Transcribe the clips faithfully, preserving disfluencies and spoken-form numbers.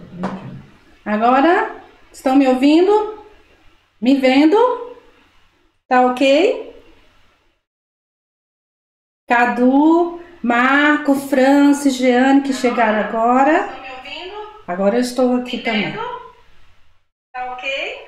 Agora, estão me ouvindo? Me vendo? Tá ok? Cadu, Marco, Francis, Jeane, que chegaram agora. Estão me ouvindo? Agora eu estou aqui também. Tá ok?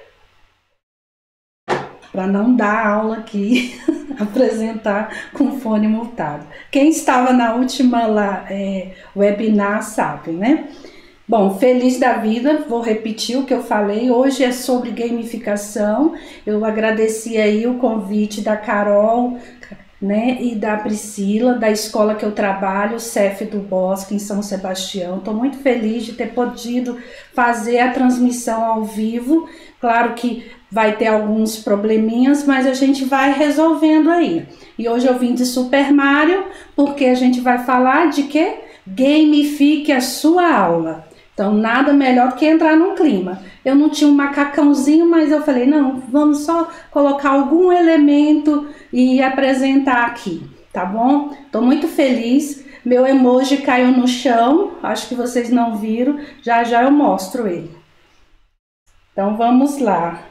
Para não dar aula aqui, apresentar com fone multado. Quem estava na última lá, é, webinar sabe, né? Bom, feliz da vida, vou repetir o que eu falei, hoje é sobre gamificação. Eu agradeci aí o convite da Carol, né, e da Priscila, da escola que eu trabalho, o C E F do Bosque, em São Sebastião. Estou muito feliz de ter podido fazer a transmissão ao vivo. Claro que vai ter alguns probleminhas, mas a gente vai resolvendo aí. E hoje eu vim de Super Mario, porque a gente vai falar de que? Gamifique a sua aula. Então, nada melhor do que entrar num clima. Eu não tinha um macacãozinho, mas eu falei, não, vamos só colocar algum elemento e apresentar aqui, tá bom? Tô muito feliz. Meu emoji caiu no chão, acho que vocês não viram, já já eu mostro ele. Então, vamos lá.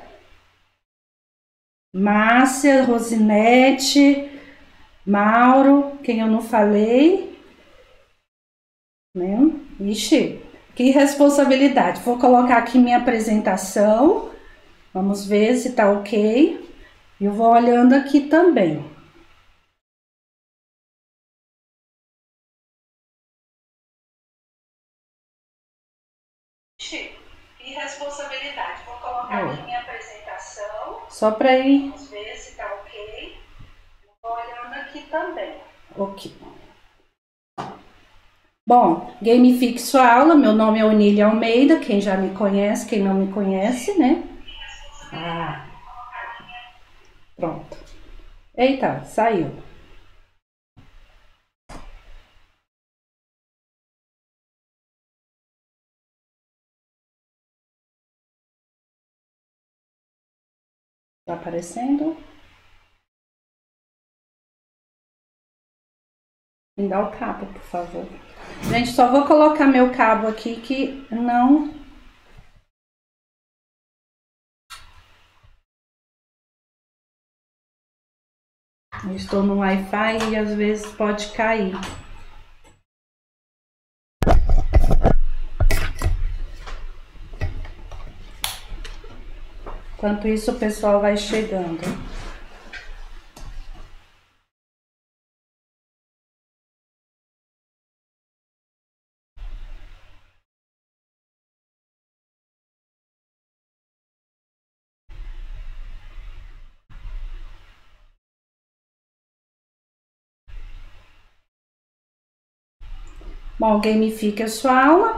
Márcia, Rosinete, Mauro, quem eu não falei, né? Ixi, que responsabilidade. Vou colocar aqui minha apresentação, vamos ver se tá ok. E eu vou olhando aqui também. Ixi, que responsabilidade. Vou colocar aqui minha apresentação. Só para ir. Vamos ver se tá ok. Vou olhando aqui também. Ok. Bom, gamifique sua aula. Meu nome é Onília Almeida. Quem já me conhece, quem não me conhece, né? Ah. Pronto. Eita, saiu. Tá aparecendo? Me dá o cabo, por favor. Gente, só vou colocar meu cabo aqui que não... Eu estou no Wi-Fi e às vezes pode cair. Enquanto isso, o pessoal vai chegando. Bom, gamifique a sua aula.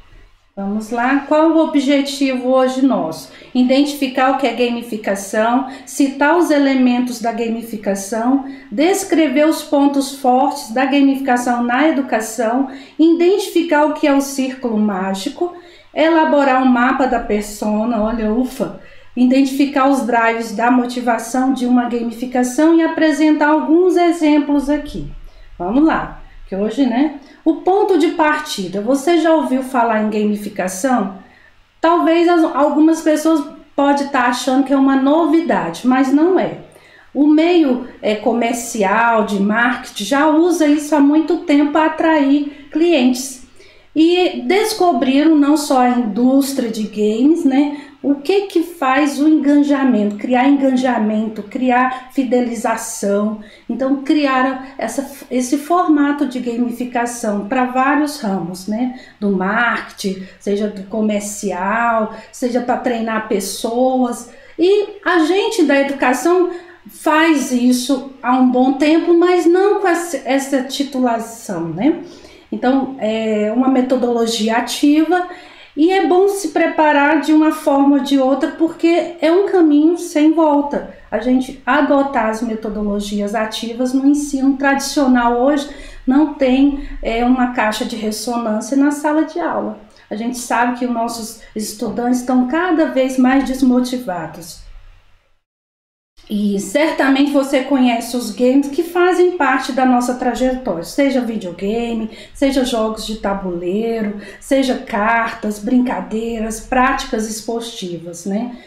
Vamos lá. Qual o objetivo hoje nosso? Identificar o que é gamificação, citar os elementos da gamificação, descrever os pontos fortes da gamificação na educação, identificar o que é o círculo mágico, elaborar um mapa da persona, olha, ufa, identificar os drives da motivação de uma gamificação e apresentar alguns exemplos aqui. Vamos lá, que hoje, né? O ponto de partida, você já ouviu falar em gamificação? Talvez algumas pessoas podem estar achando que é uma novidade, mas não é. O meio é, comercial, de marketing, já usa isso há muito tempo para atrair clientes. E descobriram não só a indústria de games, né? O que que faz o engajamento, criar engajamento, criar fidelização. Então criaram essa, esse formato de gamificação para vários ramos, né? Do marketing, seja do comercial, seja para treinar pessoas. E a gente da educação faz isso há um bom tempo, mas não com essa, essa titulação, né? Então é uma metodologia ativa. E é bom se preparar de uma forma ou de outra, porque é um caminho sem volta. A gente adotar as metodologias ativas no ensino tradicional hoje não tem é, uma caixa de ressonância na sala de aula. A gente sabe que os nossos estudantes estão cada vez mais desmotivados. E certamente você conhece os games que fazem parte da nossa trajetória, seja videogame, seja jogos de tabuleiro, seja cartas, brincadeiras, práticas esportivas, né?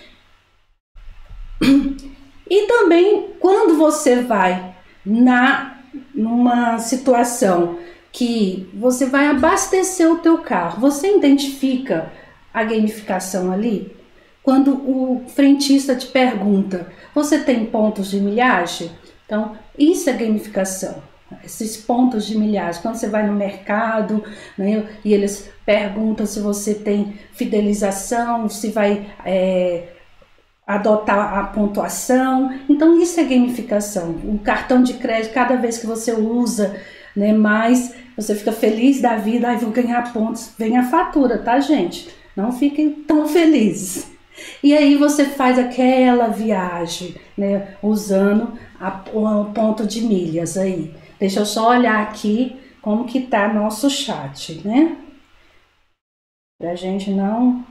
E também quando você vai na, numa situação que você vai abastecer o teu carro, você identifica a gamificação ali? Quando o frentista te pergunta, você tem pontos de milhagem? Então, isso é gamificação. Esses pontos de milhagem, quando você vai no mercado, né, e eles perguntam se você tem fidelização, se vai é, adotar a pontuação. Então, isso é gamificação. O cartão de crédito, cada vez que você usa, né, mais, você fica feliz da vida, aí vou ganhar pontos. Vem a fatura, tá, gente? Não fiquem tão felizes. E aí você faz aquela viagem, né, usando a, o ponto de milhas aí. Deixa eu só olhar aqui como que tá nosso chat, né? Pra gente não...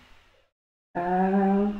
Ah,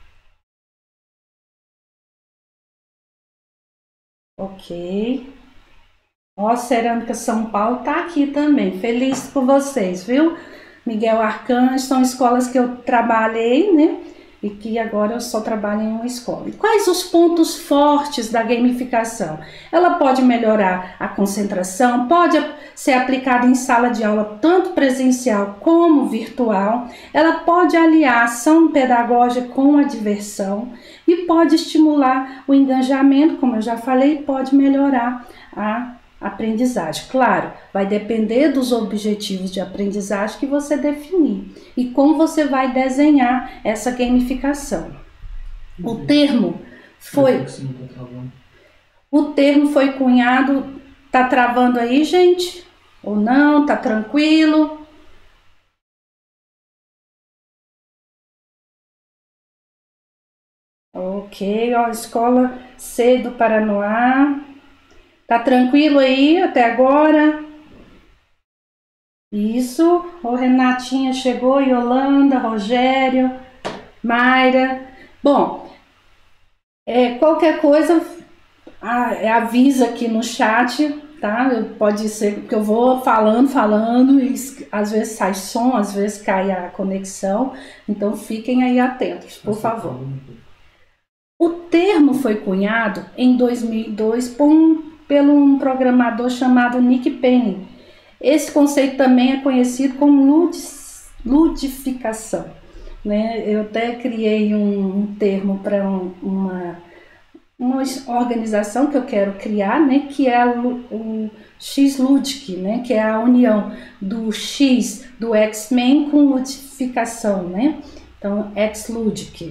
ok. Ó, Cerâmica São Paulo tá aqui também. Feliz por vocês, viu? Miguel Arcanjo, são escolas que eu trabalhei, né? E que agora eu só trabalho em uma escola. E quais os pontos fortes da gamificação? Ela pode melhorar a concentração, pode ser aplicada em sala de aula, tanto presencial como virtual. Ela pode aliar a ação pedagógica com a diversão e pode estimular o engajamento, como eu já falei, pode melhorar a aprendizagem. Claro, vai depender dos objetivos de aprendizagem que você definir e como você vai desenhar essa gamificação. O termo foi o termo foi cunhado. Tá travando aí, gente? Ou não? Tá tranquilo? Ok, ó, Escola C do Paranoá. Tá tranquilo aí até agora? Isso. O Renatinha chegou, Yolanda, Rogério, Mayra. Bom, é, qualquer coisa a, avisa aqui no chat, tá? Pode ser que eu vou falando, falando, e às vezes sai som, às vezes cai a conexão. Então fiquem aí atentos, por favor. O termo foi cunhado em dois mil e dois por um pelo um programador chamado Nick Penny. Esse conceito também é conhecido como ludificação, né? Eu até criei um, um termo para um, uma, uma organização que eu quero criar, né? Que é o, o X-Ludic, né? Que é a união do X do X-Men com ludificação, né? Então, X-Ludic.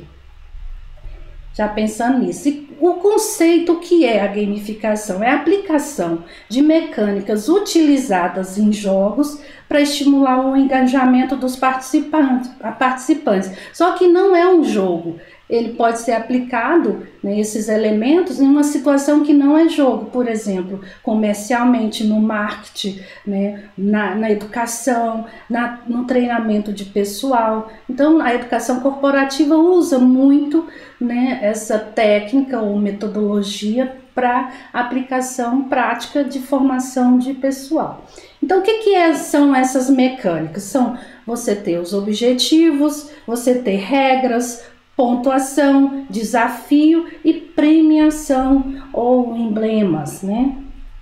Já pensando nisso. E o conceito que é a gamificação é a aplicação de mecânicas utilizadas em jogos para estimular o engajamento dos participantes, participantes. Só que não é um jogo. Ele pode ser aplicado, né, esses elementos, em uma situação que não é jogo, por exemplo, comercialmente, no marketing, né, na, na educação, na, no treinamento de pessoal. Então, a educação corporativa usa muito, né, essa técnica ou metodologia para aplicação prática de formação de pessoal. Então, o que, que é, são essas mecânicas? São você ter os objetivos, você ter regras, pontuação, desafio e premiação ou emblemas, né?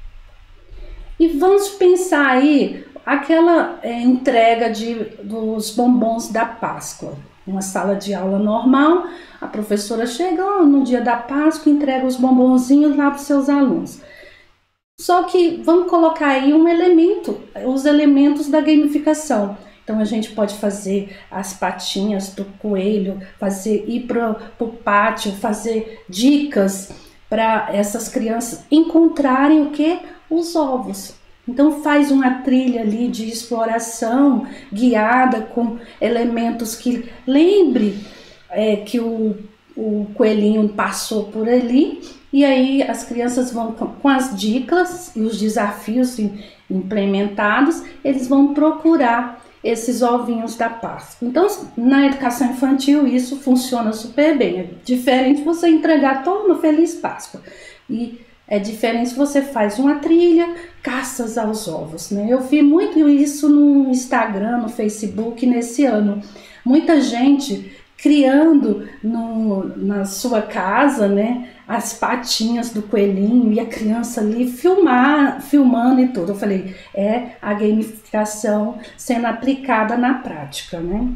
E vamos pensar aí aquela é, entrega de, dos bombons da Páscoa. Uma sala de aula normal, a professora chega ó, no dia da Páscoa e entrega os bombonzinhos lá para os seus alunos. Só que vamos colocar aí um elemento, os elementos da gamificação. Então a gente pode fazer as patinhas do coelho, fazer ir para o pátio, fazer dicas para essas crianças encontrarem o que? Os ovos. Então faz uma trilha ali de exploração guiada com elementos que lembre é, que o, o coelhinho passou por ali. E aí as crianças vão com as dicas e os desafios implementados, eles vão procurar esses ovinhos da Páscoa. Então, na educação infantil, isso funciona super bem. É diferente você entregar todo uma Feliz Páscoa. E é diferente se você faz uma trilha, caças aos ovos, né? Eu vi muito isso no Instagram, no Facebook nesse ano. Muita gente criando no, na sua casa, né, as patinhas do coelhinho e a criança ali filmar, filmando e tudo. Eu falei, é a gamificação sendo aplicada na prática, né?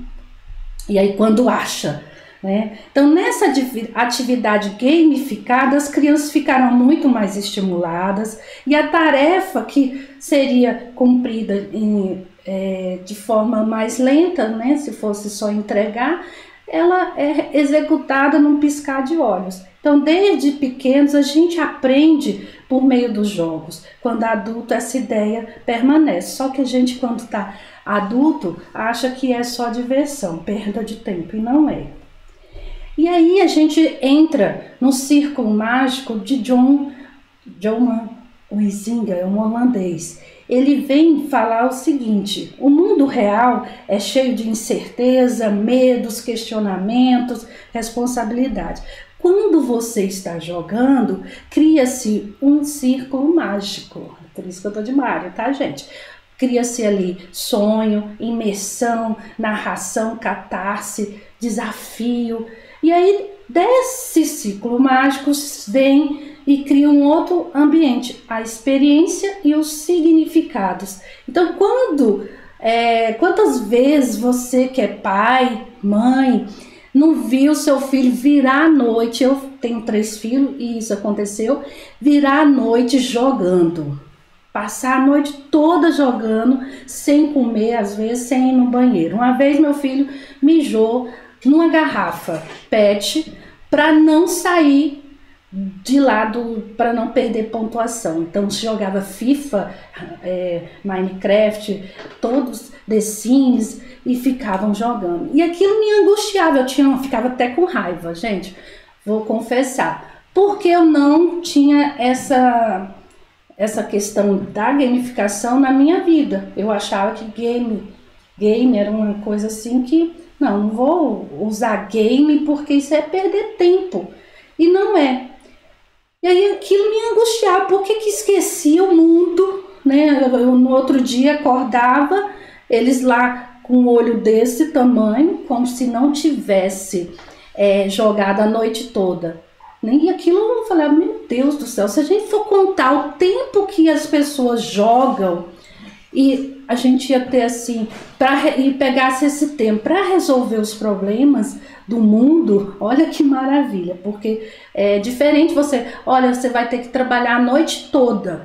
E aí quando acha, né? Então nessa atividade gamificada as crianças ficaram muito mais estimuladas e a tarefa que seria cumprida em, é, de forma mais lenta, né, se fosse só entregar, ela é executada num piscar de olhos. Então, desde pequenos, a gente aprende por meio dos jogos. Quando adulto, essa ideia permanece. Só que a gente, quando está adulto, acha que é só diversão, perda de tempo, e não é. E aí a gente entra no círculo mágico de John, John Huizinga, é um holandês. Ele vem falar o seguinte: o mundo real é cheio de incerteza, medos, questionamentos, responsabilidade. Quando você está jogando, cria-se um círculo mágico. Por isso que eu tô de Mário, tá, gente? Cria-se ali sonho, imersão, narração, catarse, desafio. E aí, desse ciclo mágico, vem e cria um outro ambiente, a experiência e os significados. Então, quando, é, quantas vezes você que é pai, mãe, não viu seu filho virar à noite? Eu tenho três filhos e isso aconteceu, virar à noite jogando. Passar a noite toda jogando, sem comer, às vezes sem ir no banheiro. Uma vez meu filho mijou numa garrafa pet para não sair de lado, para não perder pontuação. Então se jogava FIFA, é, Minecraft, todos The Sims e ficavam jogando. E aquilo me angustiava, eu tinha, eu ficava até com raiva, gente, vou confessar. Porque eu não tinha essa... essa questão da gamificação na minha vida. Eu achava que game, game era uma coisa assim que, não, não vou usar game porque isso é perder tempo. E não é. E aí aquilo me angustiava, porque que esquecia o mundo, né? Eu, no outro dia acordava, eles lá com um olho desse tamanho, como se não tivesse é, jogado a noite toda. E aquilo eu falei, meu Deus do céu, se a gente for contar o tempo que as pessoas jogam e a gente ia ter assim, pra, e pegasse esse tempo para resolver os problemas do mundo, olha que maravilha, porque é diferente você, olha, você vai ter que trabalhar a noite toda.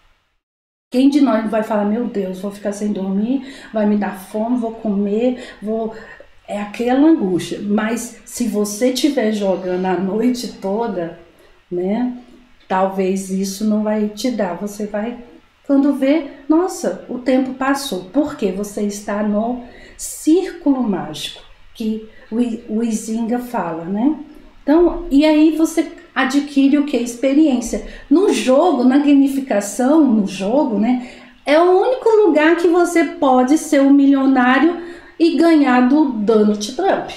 Quem de nós vai falar, meu Deus, vou ficar sem dormir, vai me dar fome, vou comer, vou... É aquela angústia, mas se você estiver jogando a noite toda, né, talvez isso não vai te dar, você vai, quando vê, nossa, o tempo passou, porque você está no círculo mágico, que o Huizinga fala, né? Então, e aí você adquire o que? Experiência. No jogo, na gamificação, no jogo, né, é o único lugar que você pode ser um milionário e ganhar do Donald Trump.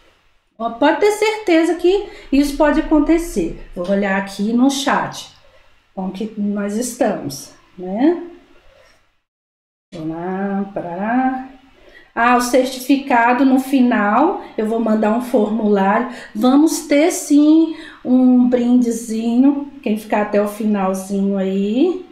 Pode ter certeza que isso pode acontecer. Vou olhar aqui no chat como que nós estamos, né? Vamos lá, para ah, o certificado no final, eu vou mandar um formulário. Vamos ter sim um brindezinho, quem ficar até o finalzinho aí.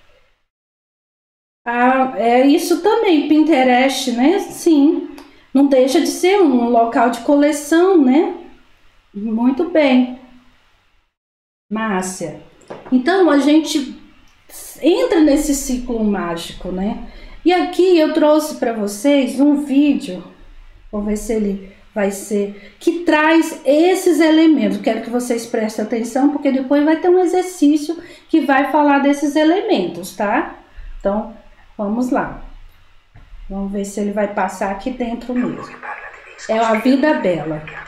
Ah, é isso também, Pinterest, né? Sim, não deixa de ser um local de coleção, né? Muito bem, Márcia. Então a gente entra nesse ciclo mágico, né? E aqui eu trouxe para vocês um vídeo, vou ver se ele vai ser, que traz esses elementos. Quero que vocês prestem atenção, porque depois vai ter um exercício que vai falar desses elementos, tá? Então, vamos lá. Vamos ver se ele vai passar aqui dentro mesmo. É a Vida Bela.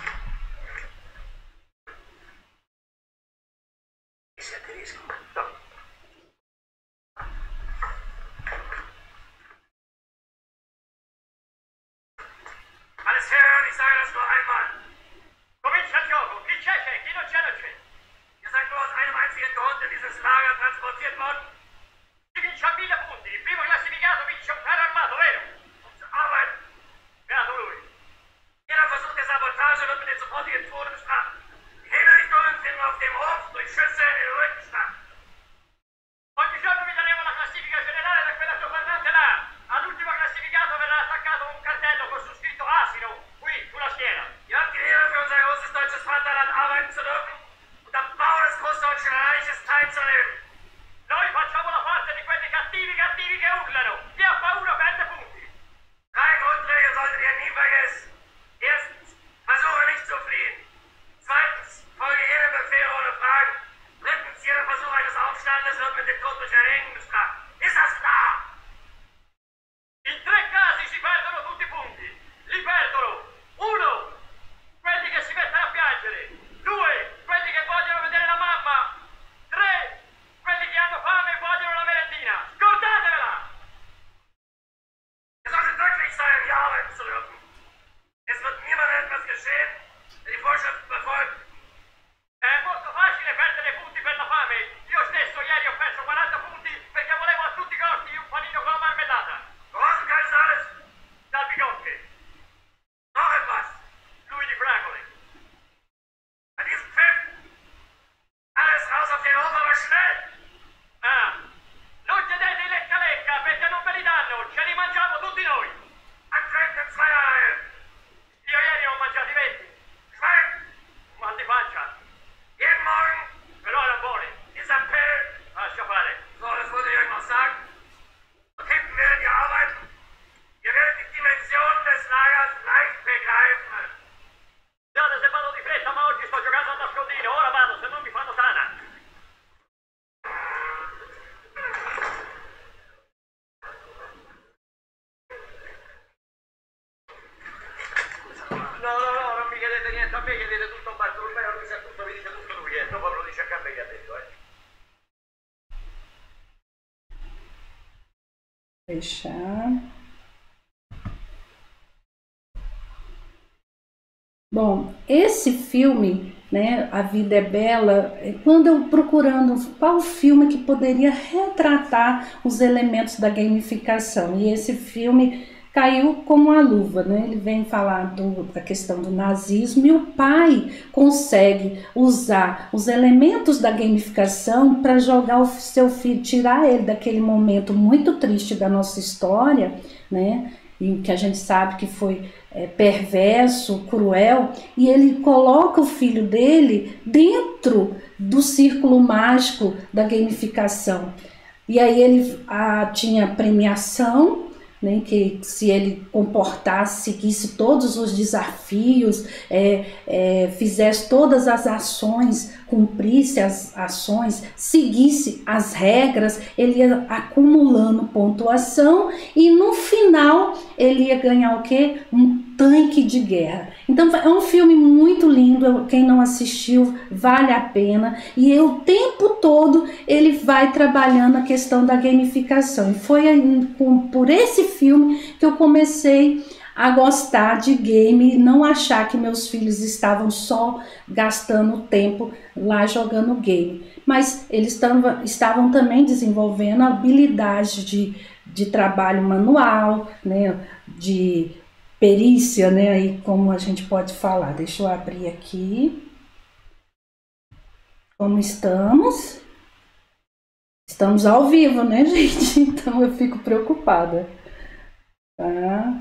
meglio dire tutto Bartolomeo, lui sa tutto, vi dice tutto lui, e dopo lo dice anche a me, gli ha detto, eh. Fechar. Bom, esse filme, né, A Vida é Bela, quando eu procurando qual filme que poderia retratar os elementos da gamificação, e esse filme caiu como uma luva, né? Ele vem falar do, da questão do nazismo, e o pai consegue usar os elementos da gamificação para jogar o seu filho, tirar ele daquele momento muito triste da nossa história, né? E que a gente sabe que foi é, perverso, cruel, e ele coloca o filho dele dentro do círculo mágico da gamificação. E aí ele a, tinha premiação, né, que se ele comportasse, seguisse todos os desafios, é, é, fizesse todas as ações, cumprisse as ações, seguisse as regras, ele ia acumulando pontuação e no final ele ia ganhar o quê? Um tanque de guerra. Então é um filme muito lindo, quem não assistiu vale a pena, e o tempo todo ele vai trabalhando a questão da gamificação. E foi por esse filme que eu comecei a gostar de game e não achar que meus filhos estavam só gastando tempo lá jogando game, mas eles tavam, estavam também desenvolvendo habilidades de, de trabalho manual, né, de perícia, né, aí como a gente pode falar. Deixa eu abrir aqui. Como estamos? Estamos ao vivo, né, gente? Então eu fico preocupada. Tá?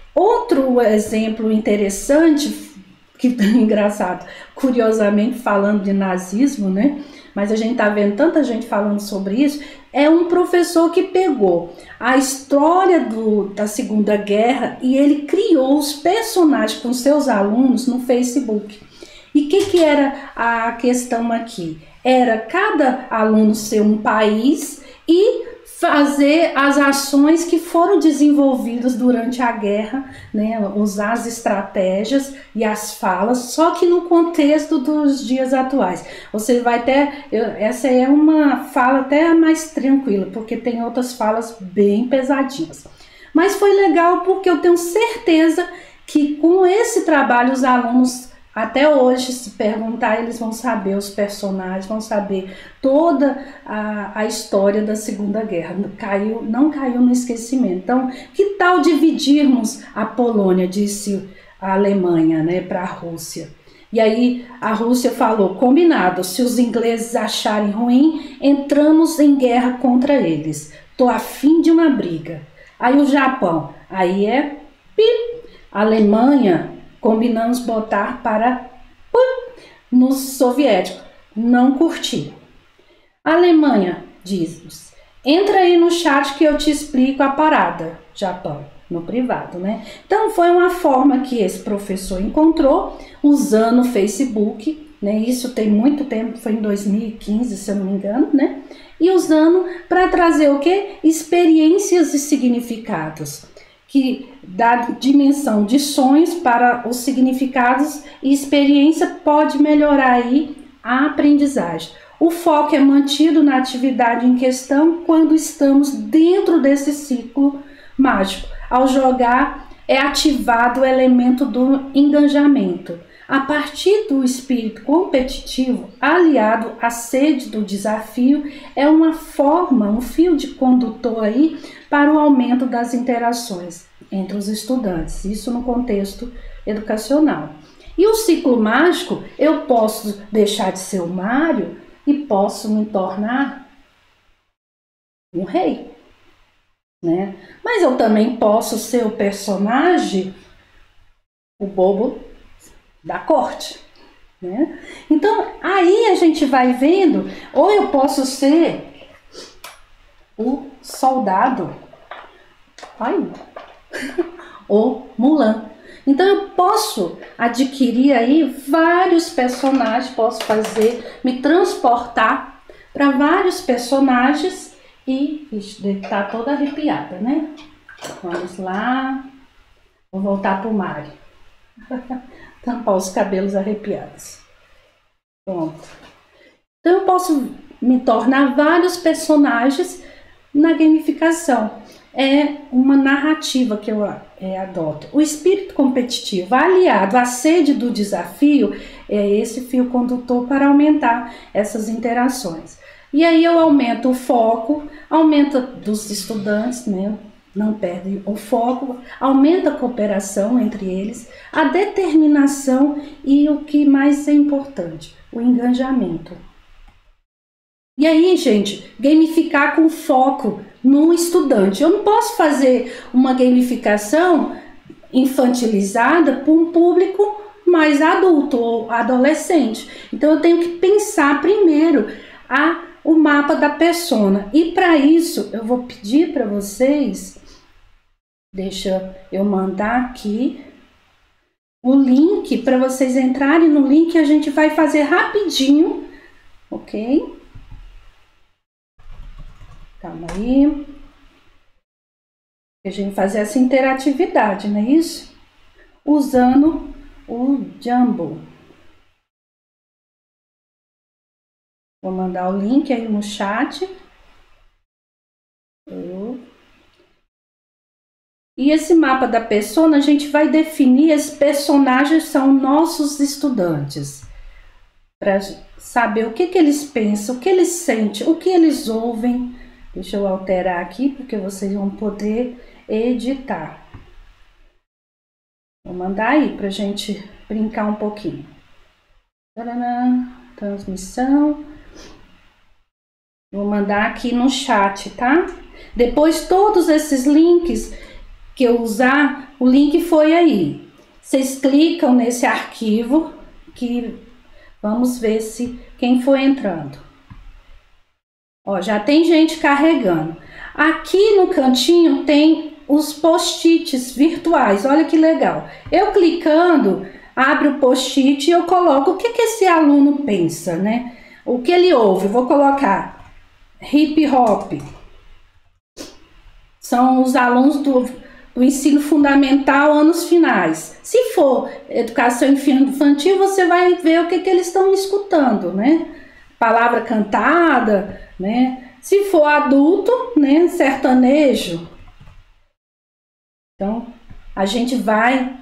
Outro exemplo interessante, que engraçado, curiosamente falando de nazismo, né? Mas a gente tá vendo tanta gente falando sobre isso, é um professor que pegou a história do, da Segunda Guerra e ele criou os personagens com seus alunos no Facebook. E o que, que era a questão aqui? Era cada aluno ser um país e fazer as ações que foram desenvolvidas durante a guerra, né, usar as estratégias e as falas, só que no contexto dos dias atuais. Você vai ter, essa é uma fala até mais tranquila, porque tem outras falas bem pesadinhas. Mas foi legal porque eu tenho certeza que com esse trabalho os alunos até hoje, se perguntar, eles vão saber os personagens, vão saber toda a, a história da Segunda Guerra. Caiu, não caiu no esquecimento. Então, que tal dividirmos a Polônia, disse a Alemanha, né, para a Rússia. E aí a Rússia falou, combinado, se os ingleses acharem ruim, entramos em guerra contra eles. Tô a fim de uma briga. Aí o Japão, aí é pip, a Alemanha, combinamos botar para uh, no soviético, não curti. A Alemanha diz, entra aí no chat que eu te explico a parada, Japão, no privado, né? Então foi uma forma que esse professor encontrou, usando o Facebook, né? Isso tem muito tempo, foi em dois mil e quinze, se eu não me engano, né? E usando para trazer o quê? Experiências e significados, que dá dimensão de sonhos para os significados e experiência pode melhorar aí a aprendizagem. O foco é mantido na atividade em questão quando estamos dentro desse ciclo mágico. Ao jogar é ativado o elemento do engajamento. A partir do espírito competitivo, aliado à sede do desafio, é uma forma, um fio de condutor aí para o aumento das interações entre os estudantes, isso no contexto educacional. E o ciclo mágico, eu posso deixar de ser o Mário e posso me tornar um rei, né? Mas eu também posso ser o personagem, o bobo da corte, né? Então aí a gente vai vendo, ou eu posso ser o soldado, ai, ou Mulan. Então eu posso adquirir aí vários personagens, posso fazer, me transportar para vários personagens e estar toda arrepiada, né? Vamos lá, vou voltar para o Mário. Tampar os cabelos arrepiados. Pronto. Então eu posso me tornar vários personagens na gamificação. É uma narrativa que eu é, adoto. O espírito competitivo aliado à sede do desafio é esse fio condutor para aumentar essas interações. E aí eu aumento o foco, aumenta dos estudantes, né? Não perde o foco, aumenta a cooperação entre eles, a determinação e o que mais é importante, o engajamento. E aí, gente, gamificar com foco no estudante. Eu não posso fazer uma gamificação infantilizada para um público mais adulto ou adolescente. Então eu tenho que pensar primeiro a, o mapa da persona. E para isso eu vou pedir para vocês, deixa eu mandar aqui o link para vocês entrarem no link, a gente vai fazer rapidinho, ok? Calma aí. A gente vai fazer essa interatividade, não é isso? Usando o Jamboard. Vou mandar o link aí no chat. Eu... E esse mapa da persona, a gente vai definir, esses personagens são nossos estudantes. Para saber o que, que eles pensam, o que eles sentem, o que eles ouvem. Deixa eu alterar aqui, porque vocês vão poder editar. Vou mandar aí pra gente brincar um pouquinho. Tcharam, transmissão. Vou mandar aqui no chat, tá? Depois todos esses links que eu usar, o link foi aí. Vocês clicam nesse arquivo que vamos ver se quem foi entrando. Ó, já tem gente carregando. Aqui no cantinho tem os post-its virtuais. Olha que legal. Eu clicando, abre o post-it e eu coloco o que, que esse aluno pensa, né? O que ele ouve. Vou colocar hip hop. São os alunos do, do ensino fundamental, anos finais. Se for educação infantil, você vai ver o que, que eles estão escutando, né? Palavra cantada, né? Se for adulto, né? Sertanejo. Então, a gente vai...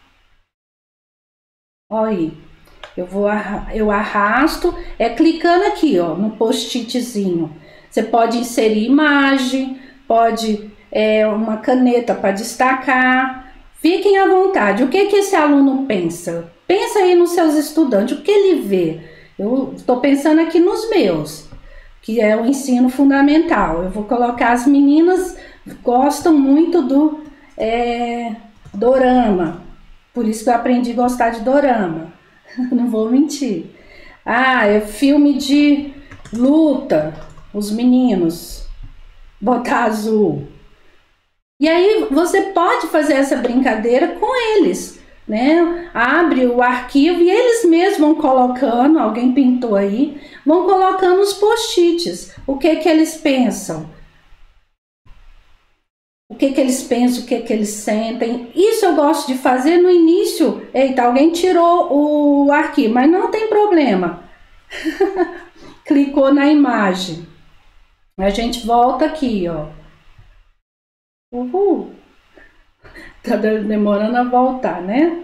Olha aí. Eu, vou, eu arrasto, é clicando aqui, ó, no post-itzinho. Você pode inserir imagem, pode é, uma caneta para destacar. Fiquem à vontade. O que, que esse aluno pensa? Pensa aí nos seus estudantes, o que ele vê? Eu estou pensando aqui nos meus, que é o ensino fundamental. Eu vou colocar as meninas gostam muito do é, dorama. Por isso que eu aprendi a gostar de dorama. Não vou mentir. Ah, é filme de luta. Os meninos. Botar azul. E aí você pode fazer essa brincadeira com eles. Né? Abre o arquivo e eles mesmos vão colocando, alguém pintou aí, vão colocando os post-its, o que que eles pensam, o que que eles pensam, o que que eles sentem. Isso eu gosto de fazer no início. Eita, alguém tirou o arquivo, mas não tem problema. Clicou na imagem. A gente volta aqui, ó. Uhul. Tá demorando a voltar, né?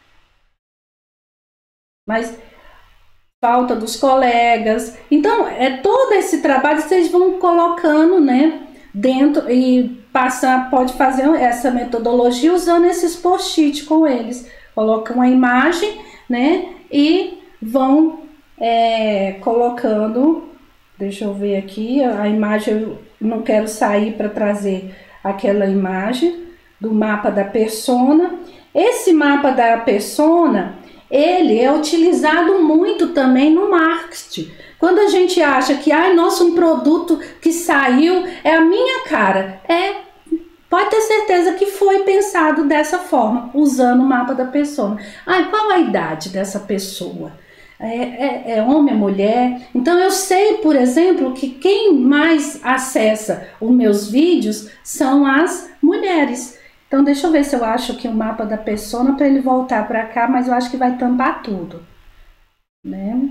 Mas falta dos colegas. Então, é todo esse trabalho que vocês vão colocando, né? Dentro e passar, pode fazer essa metodologia usando esses post-it com eles. Colocam a imagem, né? E vão é, colocando. Deixa eu ver aqui. A imagem, eu não quero sair para trazer aquela imagem do mapa da persona. Esse mapa da persona, ele é utilizado muito também no marketing. Quando a gente acha que, ai, nossa, um produto que saiu é a minha cara, é, pode ter certeza que foi pensado dessa forma, usando o mapa da persona. Ai, qual a idade dessa pessoa? É, é, é homem, é mulher? Então eu sei, por exemplo, que quem mais acessa os meus vídeos são as mulheres. Então deixa eu ver se eu acho aqui o mapa da persona para ele voltar para cá, mas eu acho que vai tampar tudo, né?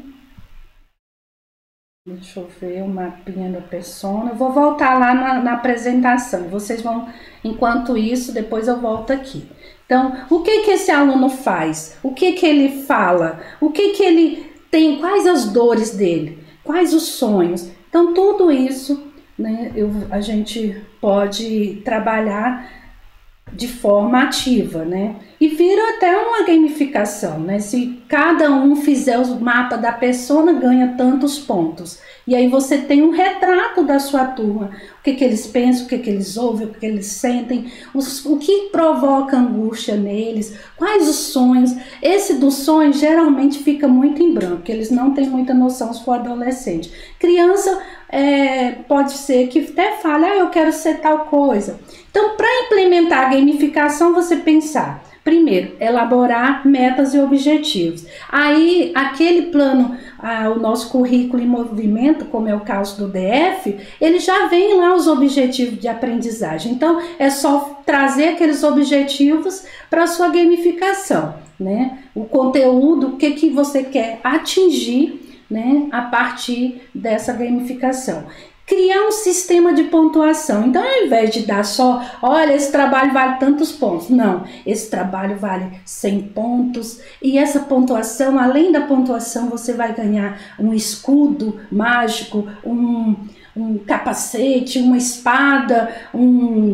Deixa eu ver o mapinha da persona. Eu vou voltar lá na, na apresentação. Vocês vão, enquanto isso, depois eu volto aqui. Então, o que que esse aluno faz? O que que ele fala? O que que ele tem? Quais as dores dele? Quais os sonhos? Então, tudo isso, né, eu, a gente pode trabalhar de forma ativa, né? E vira até uma gamificação, né? Se cada um fizer o mapa da persona, ganha tantos pontos. E aí você tem um retrato da sua turma. O que que eles pensam, o que que eles ouvem, o que que eles sentem, os, o que provoca angústia neles, quais os sonhos. Esse dos sonhos geralmente fica muito em branco, porque eles não têm muita noção se for adolescente. Criança é, pode ser que até fale, ah, eu quero ser tal coisa. Então, para implementar a gamificação, você pensar, primeiro, elaborar metas e objetivos. Aí, aquele plano, ah, o nosso currículo em movimento, como é o caso do D F, ele já vem lá os objetivos de aprendizagem. Então, é só trazer aqueles objetivos para a sua gamificação, né? O conteúdo, o que, que você quer atingir, né, a partir dessa gamificação. Criar um sistema de pontuação. Então, ao invés de dar só, olha, esse trabalho vale tantos pontos. Não, esse trabalho vale cem pontos. E essa pontuação, além da pontuação, você vai ganhar um escudo mágico, um, um capacete, uma espada, um,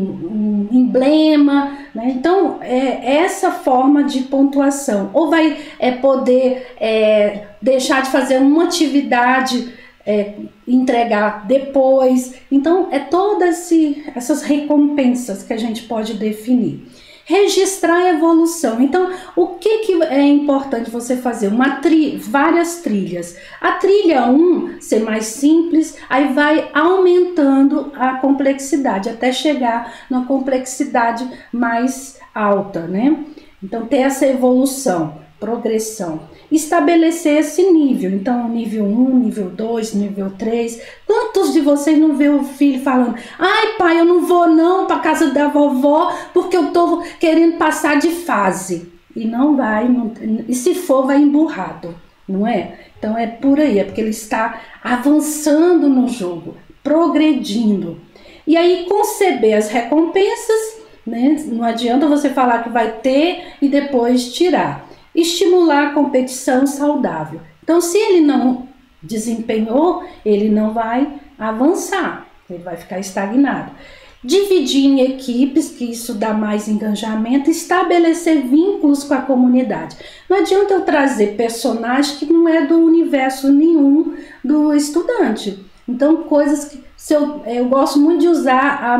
um emblema, né? Então, é essa forma de pontuação. Ou vai é, poder é, deixar de fazer uma atividade, É, entregar depois. Então, é todas essas recompensas que a gente pode definir. Registrar a evolução. Então, o que, que é importante você fazer? Uma tri, várias trilhas. A trilha um, ser mais simples, aí vai aumentando a complexidade, até chegar na complexidade mais alta, né? Então, ter essa evolução, progressão. Estabelecer esse nível, então nível um, nível dois, nível três. Quantos de vocês não vê o filho falando, ai pai, eu não vou não para casa da vovó porque eu tô querendo passar de fase, e não vai, não, e se for vai emburrado, não é? Então é por aí, é porque ele está avançando no jogo, progredindo. E aí conceber as recompensas, né? Não adianta você falar que vai ter e depois tirar. Estimular a competição saudável. Então, se ele não desempenhou, ele não vai avançar, ele vai ficar estagnado. Dividir em equipes, que isso dá mais engajamento, estabelecer vínculos com a comunidade. Não adianta eu trazer personagem que não é do universo nenhum do estudante. Então, coisas que... Se eu, eu gosto muito de usar a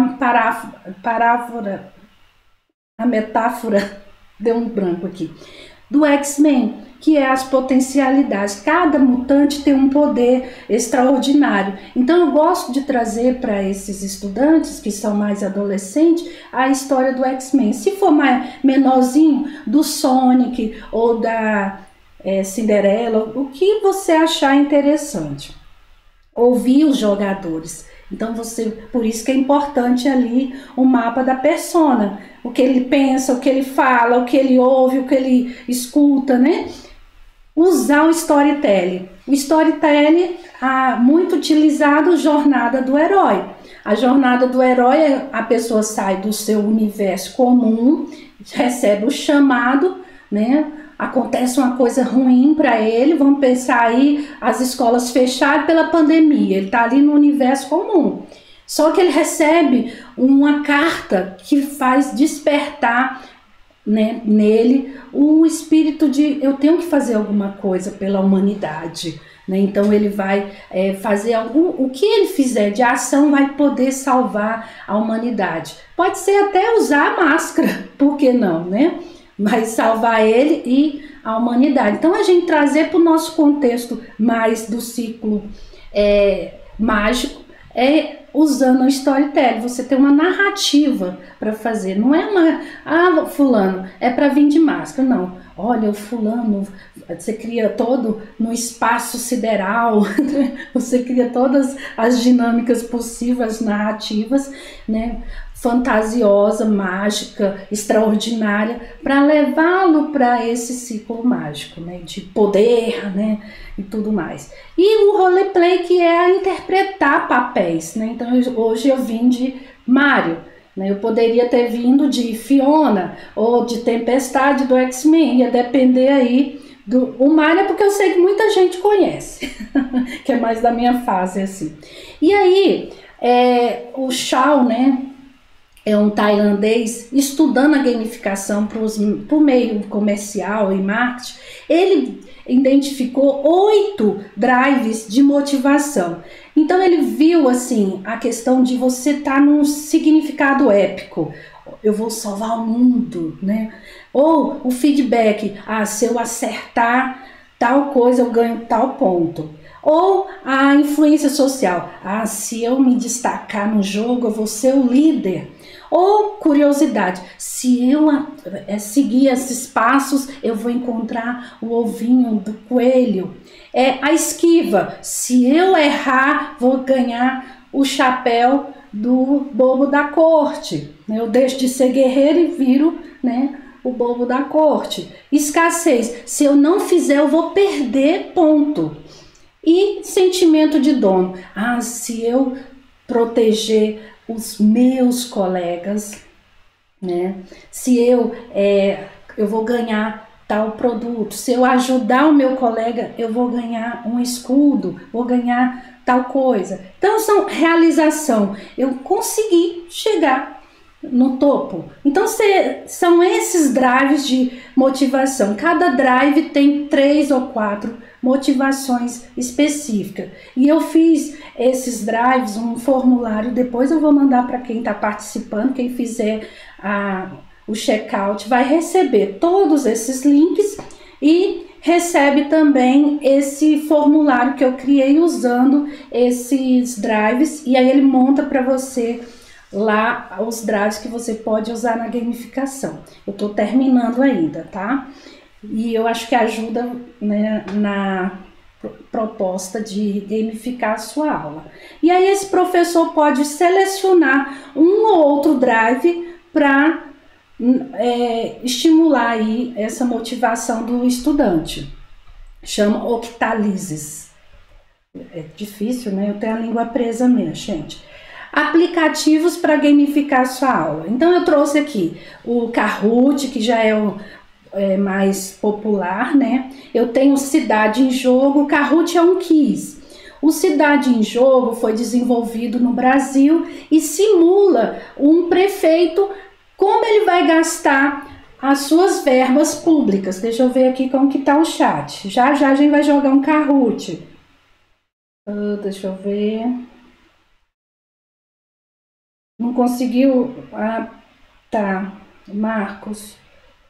paráfora, a metáfora, deu um branco aqui, do X-Men, que é as potencialidades. Cada mutante tem um poder extraordinário. Então eu gosto de trazer para esses estudantes que são mais adolescentes a história do X-Men. Se for mais menorzinho, do Sonic ou da é, Cinderela, o que você achar interessante. Ouvir os jogadores. Então, você, por isso que é importante ali o mapa da persona, o que ele pensa, o que ele fala, o que ele ouve, o que ele escuta, né? Usar o storytelling. O storytelling é muito utilizado, jornada do herói. A jornada do herói é a pessoa sai do seu universo comum, recebe o chamado, né? Acontece uma coisa ruim para ele, vamos pensar aí as escolas fechadas pela pandemia, ele está ali no universo comum. Só que ele recebe uma carta que faz despertar, né, nele o espírito de eu tenho que fazer alguma coisa pela humanidade. Né? Então ele vai é, fazer algum, o que ele fizer de ação vai poder salvar a humanidade. Pode ser até usar a máscara, por que não, né? Mas salvar ele e a humanidade. Então a gente trazer para o nosso contexto mais do ciclo é, mágico é usando o storytelling. Você tem uma narrativa para fazer. Não é uma, ah, fulano, é para vir de máscara. Não, olha, o fulano, você cria todo no espaço sideral, você cria todas as dinâmicas possíveis, narrativas, né? fantasiosa, mágica, extraordinária, para levá-lo para esse ciclo mágico, né, de poder, né, e tudo mais. E o roleplay, que é interpretar papéis, né? Então hoje eu vim de Mario, né? Eu poderia ter vindo de Fiona ou de Tempestade do X-Men, ia depender aí do o Mario, porque eu sei que muita gente conhece, que é mais da minha fase assim. E aí é, o Shao, né, é um tailandês estudando a gamificação pros, por meio comercial e marketing. Ele identificou oito drives de motivação. Então ele viu assim a questão de você estar num significado épico. Eu vou salvar o mundo, né? Ou o feedback, ah, se eu acertar tal coisa eu ganho tal ponto. Ou a influência social, ah, se eu me destacar no jogo eu vou ser o líder. Ou curiosidade, se eu é, seguir esses passos, eu vou encontrar o ovinho do coelho. É a esquiva, se eu errar, vou ganhar o chapéu do bobo da corte. Eu deixo de ser guerreiro e viro, né, o bobo da corte. Escassez, se eu não fizer, eu vou perder ponto. E sentimento de dono, ah, se eu proteger os meus colegas, né? Se eu, é, eu vou ganhar tal produto, se eu ajudar o meu colega, eu vou ganhar um escudo, vou ganhar tal coisa. Então, são realização. Eu consegui chegar no topo. Então, cê, são esses drives de motivação. Cada drive tem três ou quatro motivações específicas. E eu fiz esses drives, um formulário, depois eu vou mandar para quem está participando, quem fizer a, o checkout vai receber todos esses links e recebe também esse formulário que eu criei usando esses drives, e aí ele monta para você lá os drives que você pode usar na gamificação. Eu estou terminando ainda, tá? E eu acho que ajuda, né, na proposta de gamificar a sua aula. E aí esse professor pode selecionar um ou outro drive para é, estimular aí essa motivação do estudante. Chama octalizes. É difícil, né? Eu tenho a língua presa mesmo, gente. Aplicativos para gamificar a sua aula. Então eu trouxe aqui o Kahoot, que já é o É, mais popular, né? Eu tenho Cidade em Jogo. O Kahoot é um quiz. O Cidade em Jogo foi desenvolvido no Brasil e simula um prefeito, como ele vai gastar as suas verbas públicas. Deixa eu ver aqui como que tá o chat. Já já a gente vai jogar um Kahoot. Uh, deixa eu ver. Não conseguiu? Ah, tá. Marcos.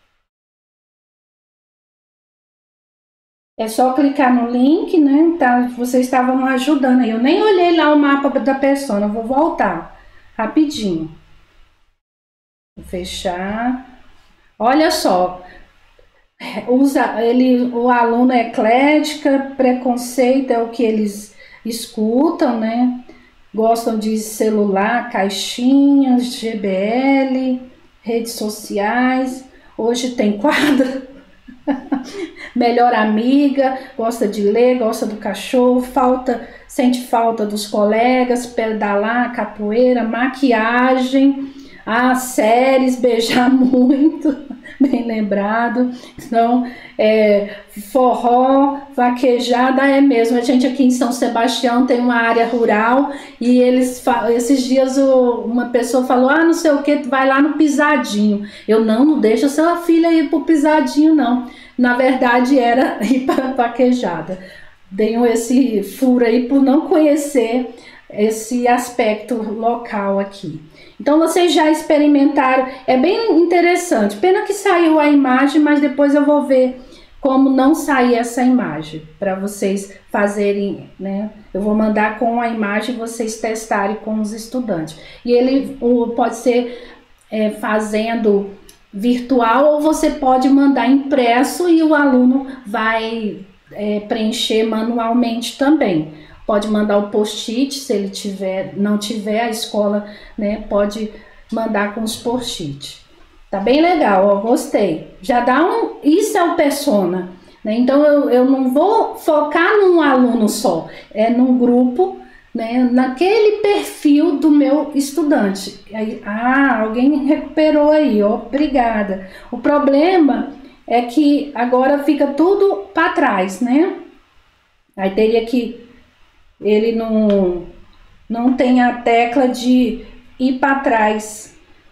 É só clicar no link, né? Tá, vocês estavam ajudando aí. Eu nem olhei lá o mapa da pessoa. Eu vou voltar rapidinho. Vou fechar. Olha só. Usa, ele, o aluno é eclética, preconceito é o que eles escutam, né? Gostam de celular, caixinhas, G B L, redes sociais. Hoje tem quadro. Melhor amiga, gosta de ler, gosta do cachorro, falta, sente falta dos colegas, pedalar, capoeira, maquiagem, ah, séries, beijar muito, bem lembrado. Então, é, forró, vaquejada, é mesmo. A gente aqui em São Sebastião tem uma área rural e eles, esses dias o, uma pessoa falou, ah, não sei o que, vai lá no pisadinho. Eu, não, não deixa sua filha ir pro pisadinho, não. Na verdade, era ir para vaquejada. Dei esse furo aí por não conhecer esse aspecto local aqui. Então, vocês já experimentaram, é bem interessante. Pena que saiu a imagem, mas depois eu vou ver como não sair essa imagem, para vocês fazerem, né? Eu vou mandar com a imagem e vocês testarem com os estudantes. E ele o, pode ser é, fazendo virtual, ou você pode mandar impresso e o aluno vai é, preencher manualmente também. Pode mandar o post-it, se ele tiver, não tiver, a escola, né, pode mandar com os post-it. Tá bem legal, ó, gostei. Já dá um... Isso é o persona, né? Então eu, eu não vou focar num aluno só, é num grupo, né? Naquele perfil do meu estudante. Aí, ah, alguém recuperou aí, ó, obrigada. O problema é que agora fica tudo para trás, né? Aí teria que... Ele não, não tem a tecla de ir para trás.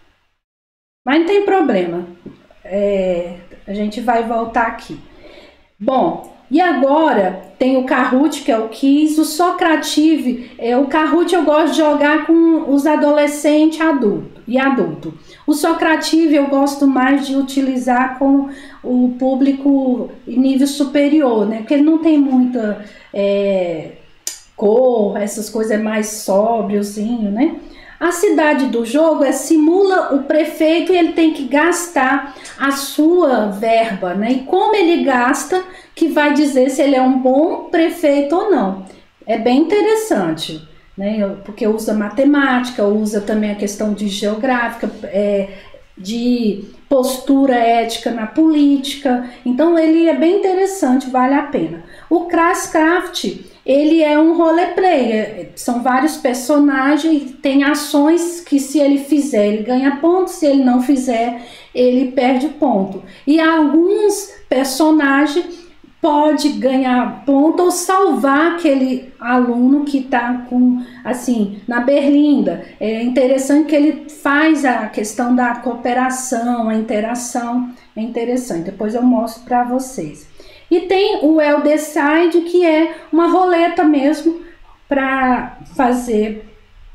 Mas não tem problema. É, a gente vai voltar aqui. Bom, e agora tem o Kahoot, que é o Quiz. O Socrative, é, o Kahoot eu gosto de jogar com os adolescentes adulto, e adulto. O Socrative eu gosto mais de utilizar com o público em nível superior, né? Porque ele não tem muita é, cor, essas coisas, é mais sóbriozinho, né? A cidade do jogo é simula o prefeito e ele tem que gastar a sua verba, né? E como ele gasta, que vai dizer se ele é um bom prefeito ou não. É bem interessante, né? Porque usa matemática, usa também a questão de geográfica, é, de postura ética na política. Então ele é bem interessante, vale a pena. O Crasscraft, ele é um roleplay, são vários personagens, tem ações que se ele fizer ele ganha ponto, se ele não fizer ele perde ponto. E alguns personagens pode ganhar ponto ou salvar aquele aluno que está com, assim, na berlinda. É interessante que ele faz a questão da cooperação, a interação, é interessante. Depois eu mostro para vocês. E tem o El Decide, que é uma roleta mesmo para fazer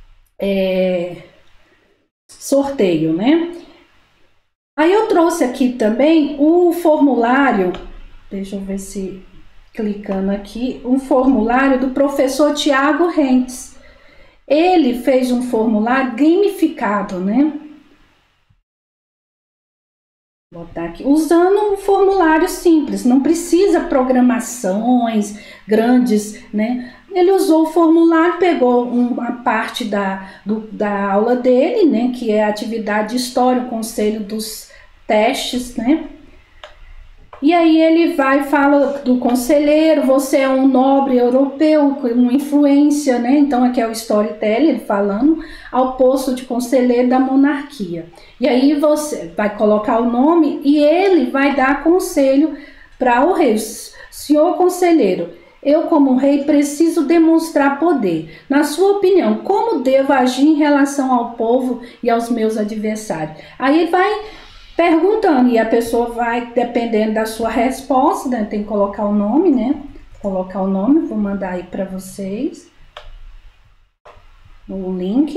é, sorteio, né? Aí eu trouxe aqui também o formulário, deixa eu ver se clicando aqui, um formulário do professor Tiago Rentes. Ele fez um formulário gamificado, né? Vou botar aqui, usando um formulário simples, não precisa programações grandes, né? Ele usou o formulário, pegou uma parte da, do, da aula dele, né? Que é a atividade de história, o conselho dos testes, né? E aí ele vai e fala do conselheiro, você é um nobre europeu, com uma influência, né? Então aqui é o storytelling, ele falando, ao posto de conselheiro da monarquia. E aí você vai colocar o nome e ele vai dar conselho para o rei. Senhor conselheiro, eu como rei preciso demonstrar poder. Na sua opinião, como devo agir em relação ao povo e aos meus adversários? Aí ele vai perguntando e a pessoa vai, dependendo da sua resposta, né, tem que colocar o nome, né? Colocar o nome, vou mandar aí para vocês o link.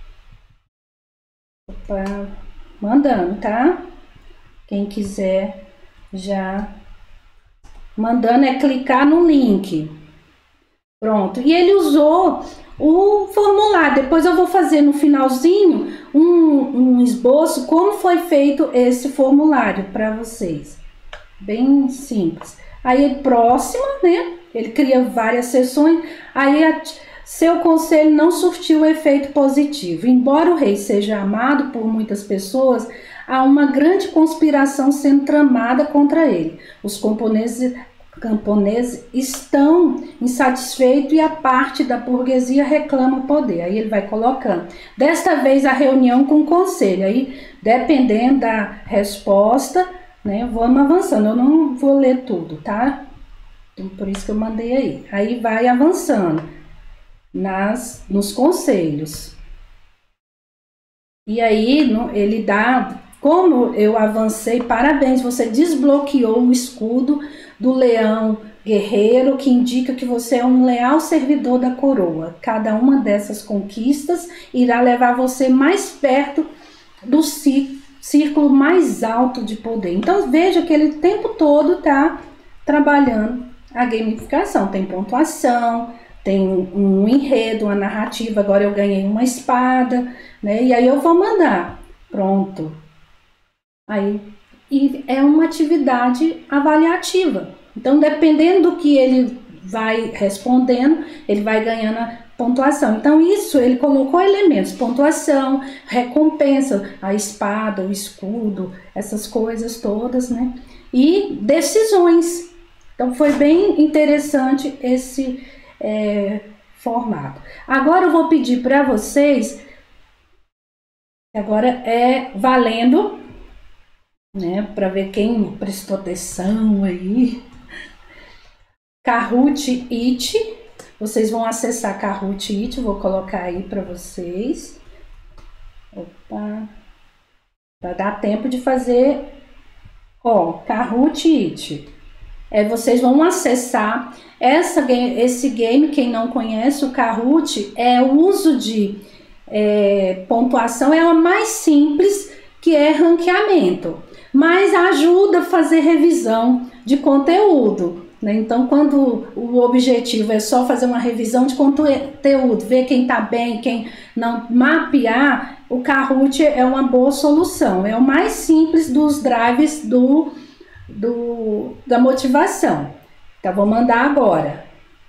Opa, mandando, tá? Quem quiser já mandando é clicar no link. Pronto. E ele usou o formulário. Depois eu vou fazer no finalzinho um, um esboço como foi feito esse formulário para vocês. Bem simples. Aí próxima, né? Ele cria várias sessões. Aí a, seu conselho não surtiu efeito positivo. Embora o rei seja amado por muitas pessoas, há uma grande conspiração sendo tramada contra ele. Os camponeses camponeses estão insatisfeitos e a parte da burguesia reclama o poder. Aí ele vai colocando. Desta vez a reunião com o conselho. Aí, dependendo da resposta, né, vamos avançando. Eu não vou ler tudo, tá? Então, por isso que eu mandei aí. Aí vai avançando nas, nos conselhos. E aí no, ele dá... Como eu avancei, parabéns, você desbloqueou o escudo do leão guerreiro, que indica que você é um leal servidor da coroa. Cada uma dessas conquistas irá levar você mais perto do círculo mais alto de poder. Então veja que ele o tempo todo está trabalhando a gamificação. Tem pontuação, tem um, um enredo, uma narrativa. Agora eu ganhei uma espada, né? E aí eu vou mandar. Pronto. Aí, e é uma atividade avaliativa. Então, dependendo do que ele vai respondendo, ele vai ganhando pontuação. Então, isso ele colocou elementos, pontuação, recompensa, a espada, o escudo, essas coisas todas, né? E decisões. Então, foi bem interessante esse é, formato. Agora, eu vou pedir para vocês, agora é valendo, né? Para ver quem prestou atenção aí. Kahoot It. Vocês vão acessar Kahoot It, vou colocar aí para vocês. Opa. Para dar tempo de fazer. Ó, Kahoot It. É, vocês vão acessar essa, esse game, quem não conhece, o Kahoot é o uso de é, pontuação, é a mais simples, que é ranqueamento, mas ajuda a fazer revisão de conteúdo, né? Então, quando o objetivo é só fazer uma revisão de conteúdo, ver quem tá bem, quem não, mapear, o Kahoot é uma boa solução, é o mais simples dos drives do Do, da motivação. Então, vou mandar agora.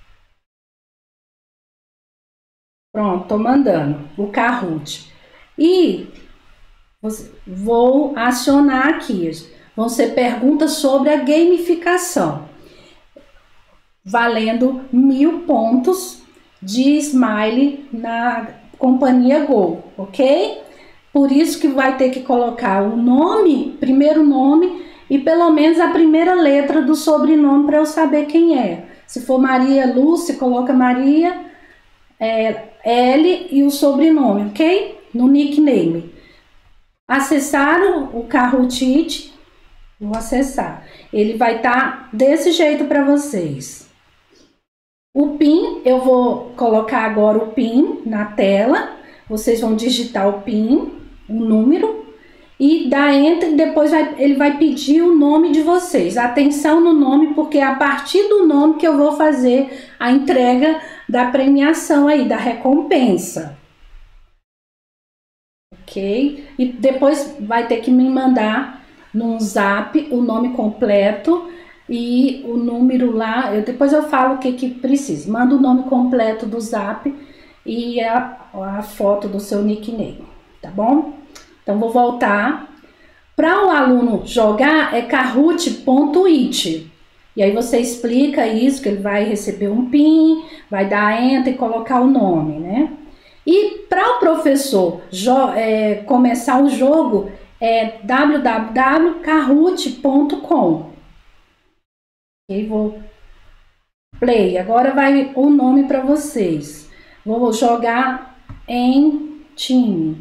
Pronto, tô mandando o Kahoot. E vou acionar aqui. Vão ser perguntas sobre a gamificação. Valendo mil pontos de Smile na companhia Go, ok? Por isso que vai ter que colocar o nome, primeiro nome, e pelo menos a primeira letra do sobrenome para eu saber quem é. Se for Maria Lúcia, coloca Maria é, L e o sobrenome, ok? No nickname. Acessaram o Kahoot It? Vou acessar. Ele vai estar tá desse jeito para vocês. O PIN, eu vou colocar agora o PIN na tela. Vocês vão digitar o PIN, o número, e dá enter, e depois vai, ele vai pedir o nome de vocês. Atenção no nome, porque é a partir do nome que eu vou fazer a entrega da premiação aí, da recompensa. Ok? E depois vai ter que me mandar num zap o nome completo e o número lá. Eu, depois eu falo o que que precisa. Manda o nome completo do zap e a, a foto do seu nickname, tá bom? Então, vou voltar. Para o aluno jogar, é kahoot ponto it. E aí você explica isso, que ele vai receber um PIN, vai dar enter e colocar o nome, né? E para o professor é, começar o jogo, é w w w ponto kahoot ponto com. E vou play. Agora vai o nome para vocês. Vou jogar em time.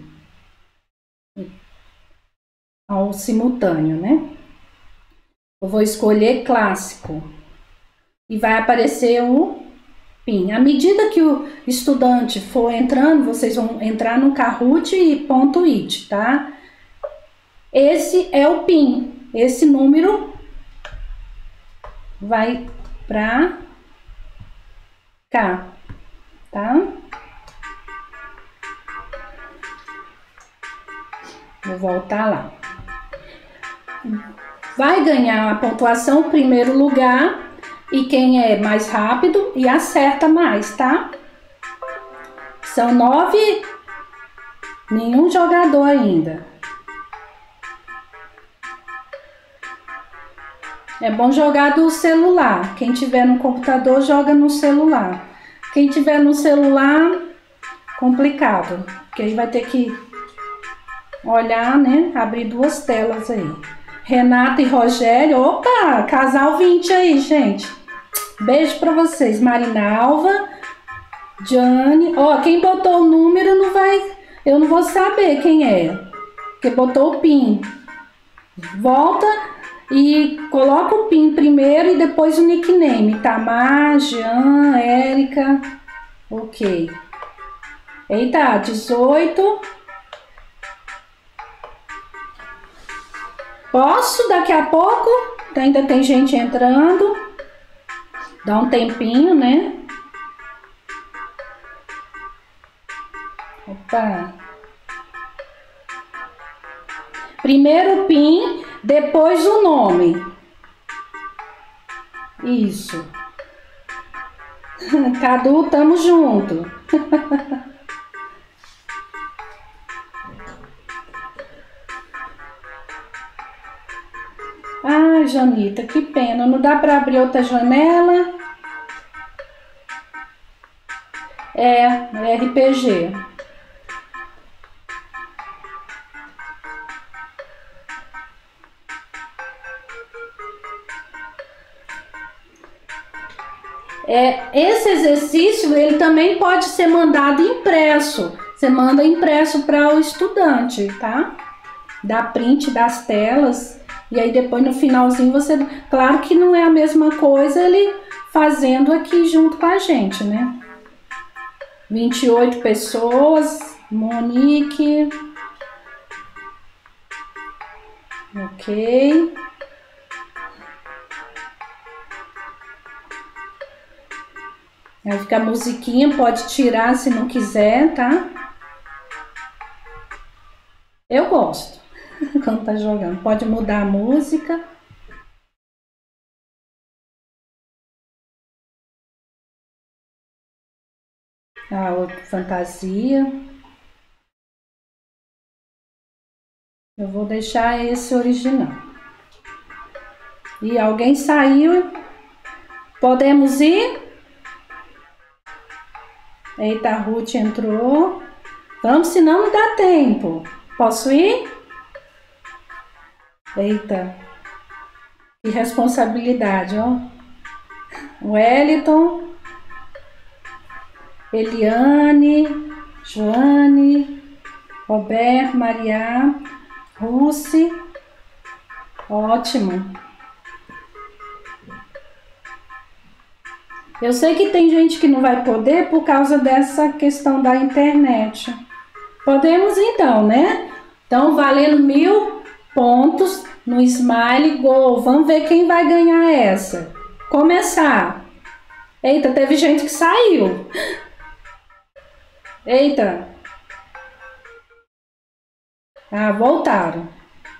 Ao simultâneo, né? Eu vou escolher clássico e vai aparecer o PIN. À medida que o estudante for entrando, vocês vão entrar no Kahoot e ponto it, tá? Esse é o PIN. Esse número vai para cá, tá? Vou voltar lá. Vai ganhar a pontuação primeiro lugar e quem é mais rápido e acerta mais, tá? São nove, nenhum jogador ainda. É bom jogar do celular. Quem tiver no computador, joga no celular. Quem tiver no celular, complicado, porque aí vai ter que olhar, né? Abrir duas telas aí. Renata e Rogério. Opa! Casal vinte aí, gente. Beijo pra vocês. Marinalva. Jane. Ó, quem botou o número não vai... Eu não vou saber quem é. Porque botou o PIN. Volta e coloca o PIN primeiro e depois o nickname. Tamar, Jean, Érica. Ok. Eita, dezoito... Posso daqui a pouco? Ainda tem gente entrando. Dá um tempinho, né? Opa. Primeiro o PIN, depois o nome. Isso. Cadu, tamo junto. Ai, Janita, que pena. Não dá para abrir outra janela? É, R P G. É, esse exercício, ele também pode ser mandado impresso. Você manda impresso para o estudante, tá? Dá print das telas e aí depois no finalzinho você... Claro que não é a mesma coisa ele fazendo aqui junto com a gente, né? vinte e oito pessoas, Monique. Ok. Aí fica a musiquinha, pode tirar se não quiser, tá? Eu gosto quando tá jogando. Pode mudar a música. A outra fantasia. Eu vou deixar esse original. E alguém saiu? Podemos ir? Eita, a Ruth entrou. Vamos, senão não dá tempo. Posso ir? Eita. Que responsabilidade, ó. Wellington. Eliane. Joane. Roberto, Maria. Russi. Ótimo. Eu sei que tem gente que não vai poder por causa dessa questão da internet. Podemos então, né? Então, valendo mil pontos no Smile Go. Vamos ver quem vai ganhar essa. Começar. Eita, teve gente que saiu. Eita. Ah, voltaram.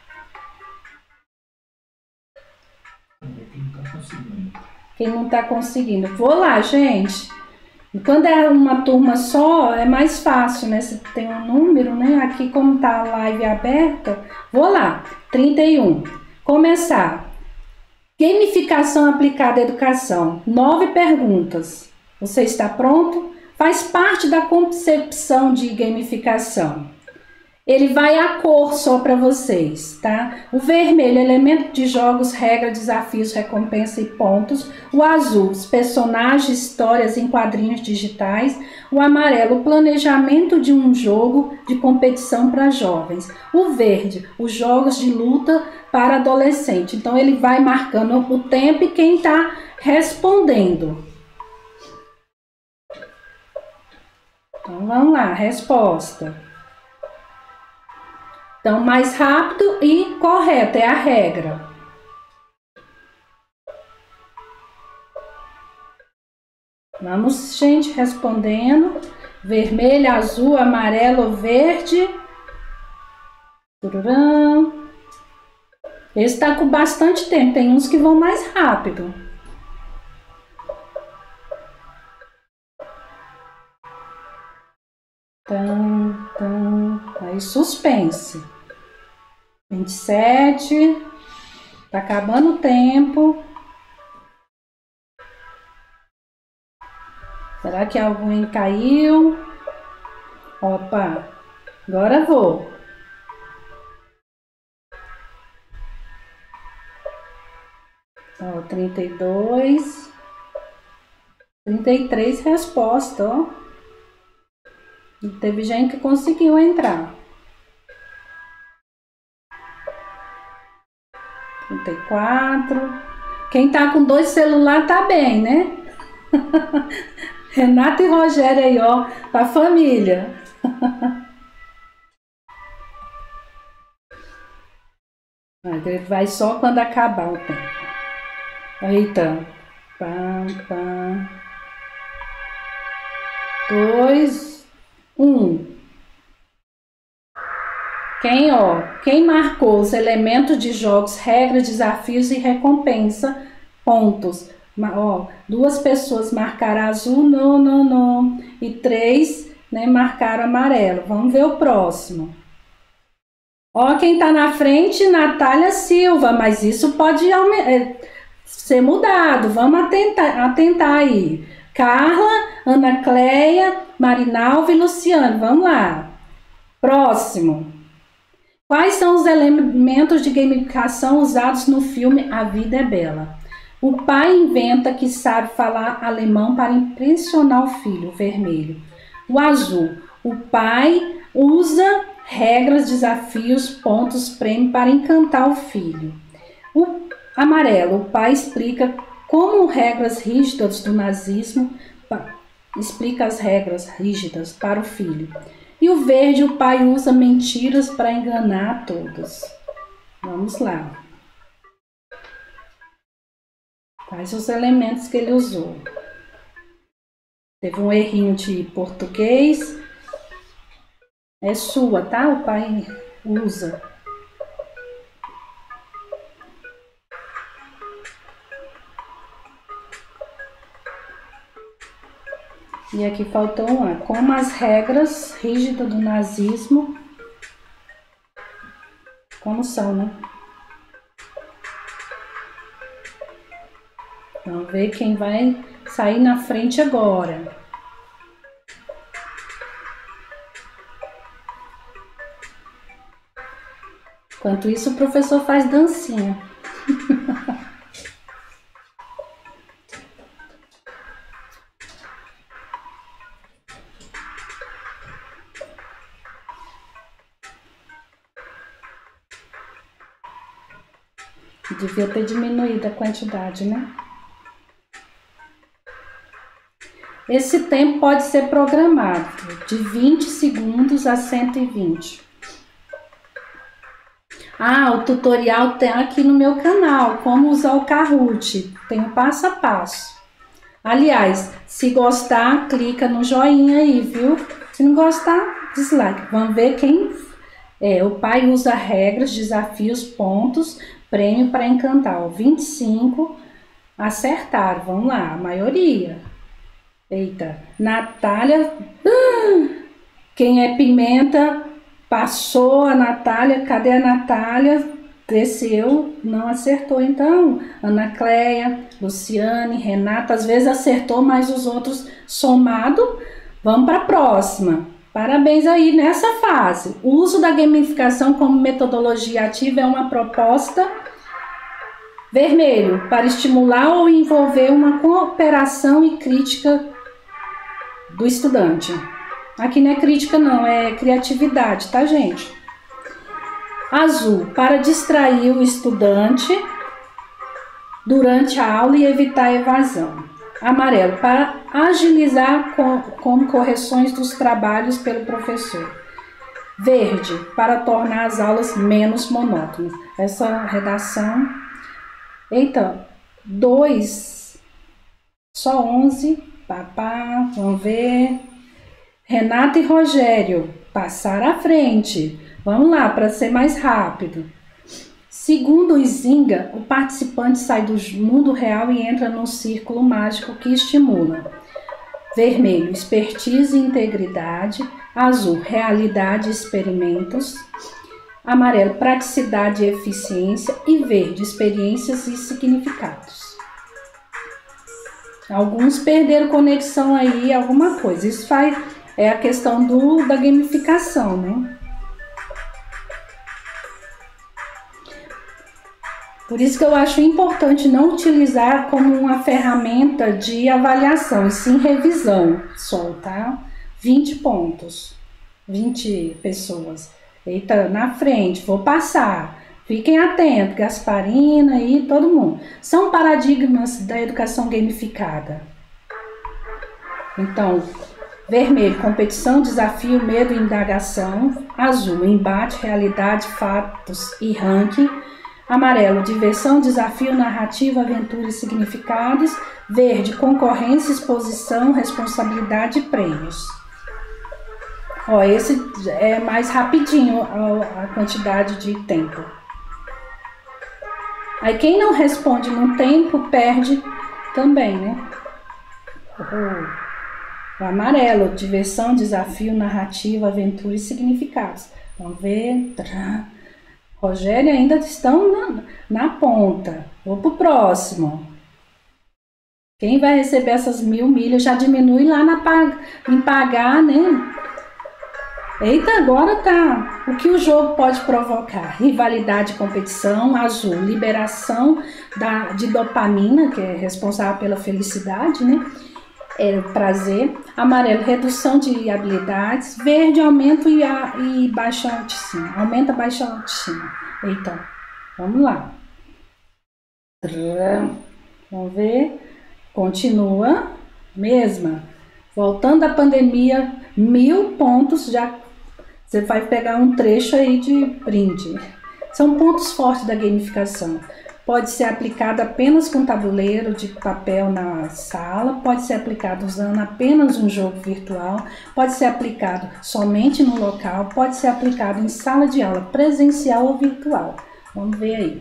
Quem não tá conseguindo. Vou lá, gente. Quando é uma turma só, é mais fácil, né? Você tem um número, né? Aqui, como tá a live aberta, vou lá. trinta e um. Começar. Gamificação aplicada à educação. Nove perguntas. Você está pronto? Faz parte da concepção de gamificação. Ele vai a cor só para vocês, tá? O vermelho, elemento de jogos, regra, desafios, recompensa e pontos. O azul, os personagens, histórias em quadrinhos digitais. O amarelo, o planejamento de um jogo de competição para jovens. O verde, os jogos de luta para adolescente. Então, ele vai marcando o tempo e quem está respondendo. Então, vamos lá, resposta. Então, mais rápido e correto, é a regra. Vamos, gente, respondendo. Vermelho, azul, amarelo, verde. Tururã. Esse está com bastante tempo, tem uns que vão mais rápido. Tam, tam. Aí, suspense. vinte e sete. Tá acabando o tempo. Será que alguém caiu? Opa, agora vou. Ó, trinta e dois. trinta e três respostas, ó. E teve gente que conseguiu entrar. trinta e quatro. Quem tá com dois celulares tá bem, né? Renata e Rogério aí, ó, pra família. Ele vai só quando acabar o tempo. Eita. Pam, pam. Dois. Um. Quem, ó, quem marcou os elementos de jogos, regras, desafios e recompensa, pontos. Ó, duas pessoas marcaram azul, não, não, não. E três, né, marcaram amarelo. Vamos ver o próximo. Ó, quem tá na frente, Natália Silva, mas isso pode ser mudado. Vamos atentar, atentar aí. Carla, Ana Cleia, Marinalva e Luciane. Vamos lá. Próximo. Quais são os elementos de gamificação usados no filme A Vida é Bela? O pai inventa que sabe falar alemão para impressionar o filho, vermelho. O azul. O pai usa regras, desafios, pontos, prêmio para encantar o filho. O amarelo. O pai explica como regras rígidas do nazismo, explica as regras rígidas para o filho. E o verde, o pai usa mentiras para enganar todos. Vamos lá. Quais os elementos que ele usou? Teve um errinho de português. É sua, tá? O pai usa. E aqui faltou uma. Como as regras rígidas do nazismo. Como são, né? Vamos ver quem vai sair na frente agora. Enquanto isso, o professor faz dancinha. Devia ter diminuído a quantidade, né? Esse tempo pode ser programado de vinte segundos a cento e vinte. Ah, o tutorial tem aqui no meu canal, como usar o Kahoot. Tem o passo a passo. Aliás, se gostar, clica no joinha aí, viu? Se não gostar, dislike. Vamos ver quem... É, o pai usa regras, desafios, pontos, prêmio para encantar. Ó, vinte e cinco acertaram. Vamos lá, a maioria. Eita, Natália, quem é Pimenta, passou a Natália, cadê a Natália? Desceu, não acertou então. Ana Cleia, Luciane, Renata, às vezes acertou, mas os outros somado. Vamos para a próxima. Parabéns aí nessa fase. O uso da gamificação como metodologia ativa é uma proposta. Vermelho, para estimular ou envolver uma cooperação e crítica do estudante. Aqui não é crítica não, é criatividade, tá, gente? Azul, para distrair o estudante durante a aula e evitar a evasão. Amarelo, para agilizar com, com correções dos trabalhos pelo professor. Verde, para tornar as aulas menos monótonas. Essa redação... Eita, dois, só onze, papá, vamos ver. Renata e Rogério, passar à frente. Vamos lá, para ser mais rápido. Segundo o Izinga, o participante sai do mundo real e entra num círculo mágico que estimula. Vermelho, expertise e integridade. Azul, realidade e experimentos. Amarelo, praticidade e eficiência. E verde, experiências e significados. Alguns perderam conexão aí, alguma coisa. Isso faz, é a questão do, da gamificação, né? Por isso que eu acho importante não utilizar como uma ferramenta de avaliação, e sim revisão só, tá? vinte pontos, vinte pessoas. Eita, na frente, vou passar. Fiquem atentos, Gasparina e todo mundo. São paradigmas da educação gamificada. Então, vermelho, competição, desafio, medo e indagação. Azul, embate, realidade, fatos e ranking. Amarelo, diversão, desafio, narrativa, aventura e significados. Verde, concorrência, exposição, responsabilidade e prêmios. Ó, esse é mais rapidinho a, a quantidade de tempo. Aí quem não responde no tempo perde também, né? O, o amarelo, diversão, desafio, narrativa, aventura e significados. Vamos ver. Rogério ainda estão na, na ponta. Vou pro próximo. Quem vai receber essas mil milhas já diminui lá na, em pagar, né? Eita, agora tá. O que o jogo pode provocar? Rivalidade e competição. Azul, liberação da, de dopamina, que é responsável pela felicidade, né? É, prazer. Amarelo, redução de habilidades. Verde, aumento e, a, e baixa autoestima. Aumenta baixa autoestima. Eita, vamos lá. Vamos ver. Continua. Mesma. Voltando à pandemia, mil pontos já. Você vai pegar um trecho aí de brinde. São pontos fortes da gamificação. Pode ser aplicado apenas com tabuleiro de papel na sala, pode ser aplicado usando apenas um jogo virtual, pode ser aplicado somente no local, pode ser aplicado em sala de aula presencial ou virtual. Vamos ver aí.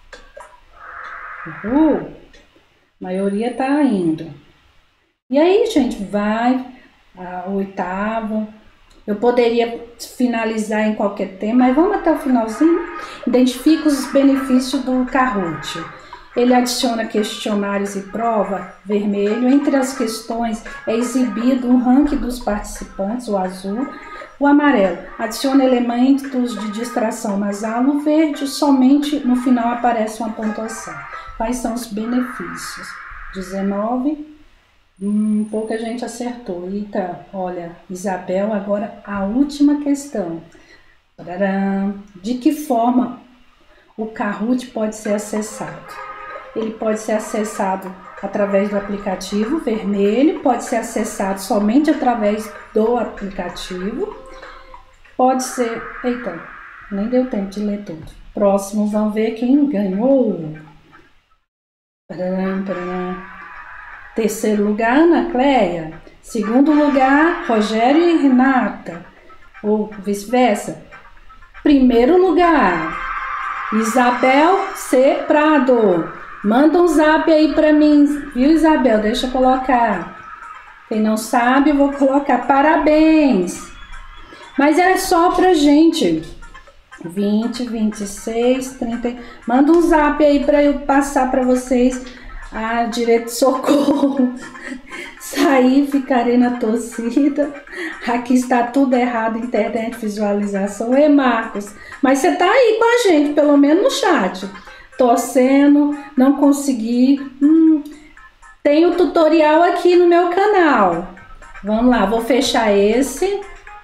Uhul. A maioria tá indo. E aí, gente, vai a oitava. Eu poderia finalizar em qualquer tema, mas vamos até o finalzinho. Identifica os benefícios do Kahoot. Ele adiciona questionários e prova, vermelho. Entre as questões é exibido um ranking dos participantes, o azul. O amarelo adiciona elementos de distração nas aulas. O verde, somente no final aparece uma pontuação. Quais são os benefícios? dezenove. Hum, pouca gente acertou. Eita, olha, Isabel, agora a última questão. De que forma o Kahoot pode ser acessado? Ele pode ser acessado através do aplicativo vermelho, pode ser acessado somente através do aplicativo, pode ser... Eita, nem deu tempo de ler tudo. Próximo, vamos ver quem ganhou. Pararam, pararam. Terceiro lugar, Ana Cléia. Segundo lugar, Rogério e Renata. Ou vice-versa. Primeiro lugar, Isabel C. Prado. Manda um zap aí pra mim, viu, Isabel? Deixa eu colocar. Quem não sabe, eu vou colocar. Parabéns. Mas é só pra gente. vinte, vinte e seis, trinta. Manda um zap aí pra eu passar pra vocês. Ah, direito socorro. Saí, ficarei na torcida. Aqui está tudo errado, internet, visualização. Ei, Marcos, mas você tá aí com a gente, pelo menos no chat. Torcendo, não consegui. Hum, tem o tutorial aqui no meu canal. Vamos lá, vou fechar esse.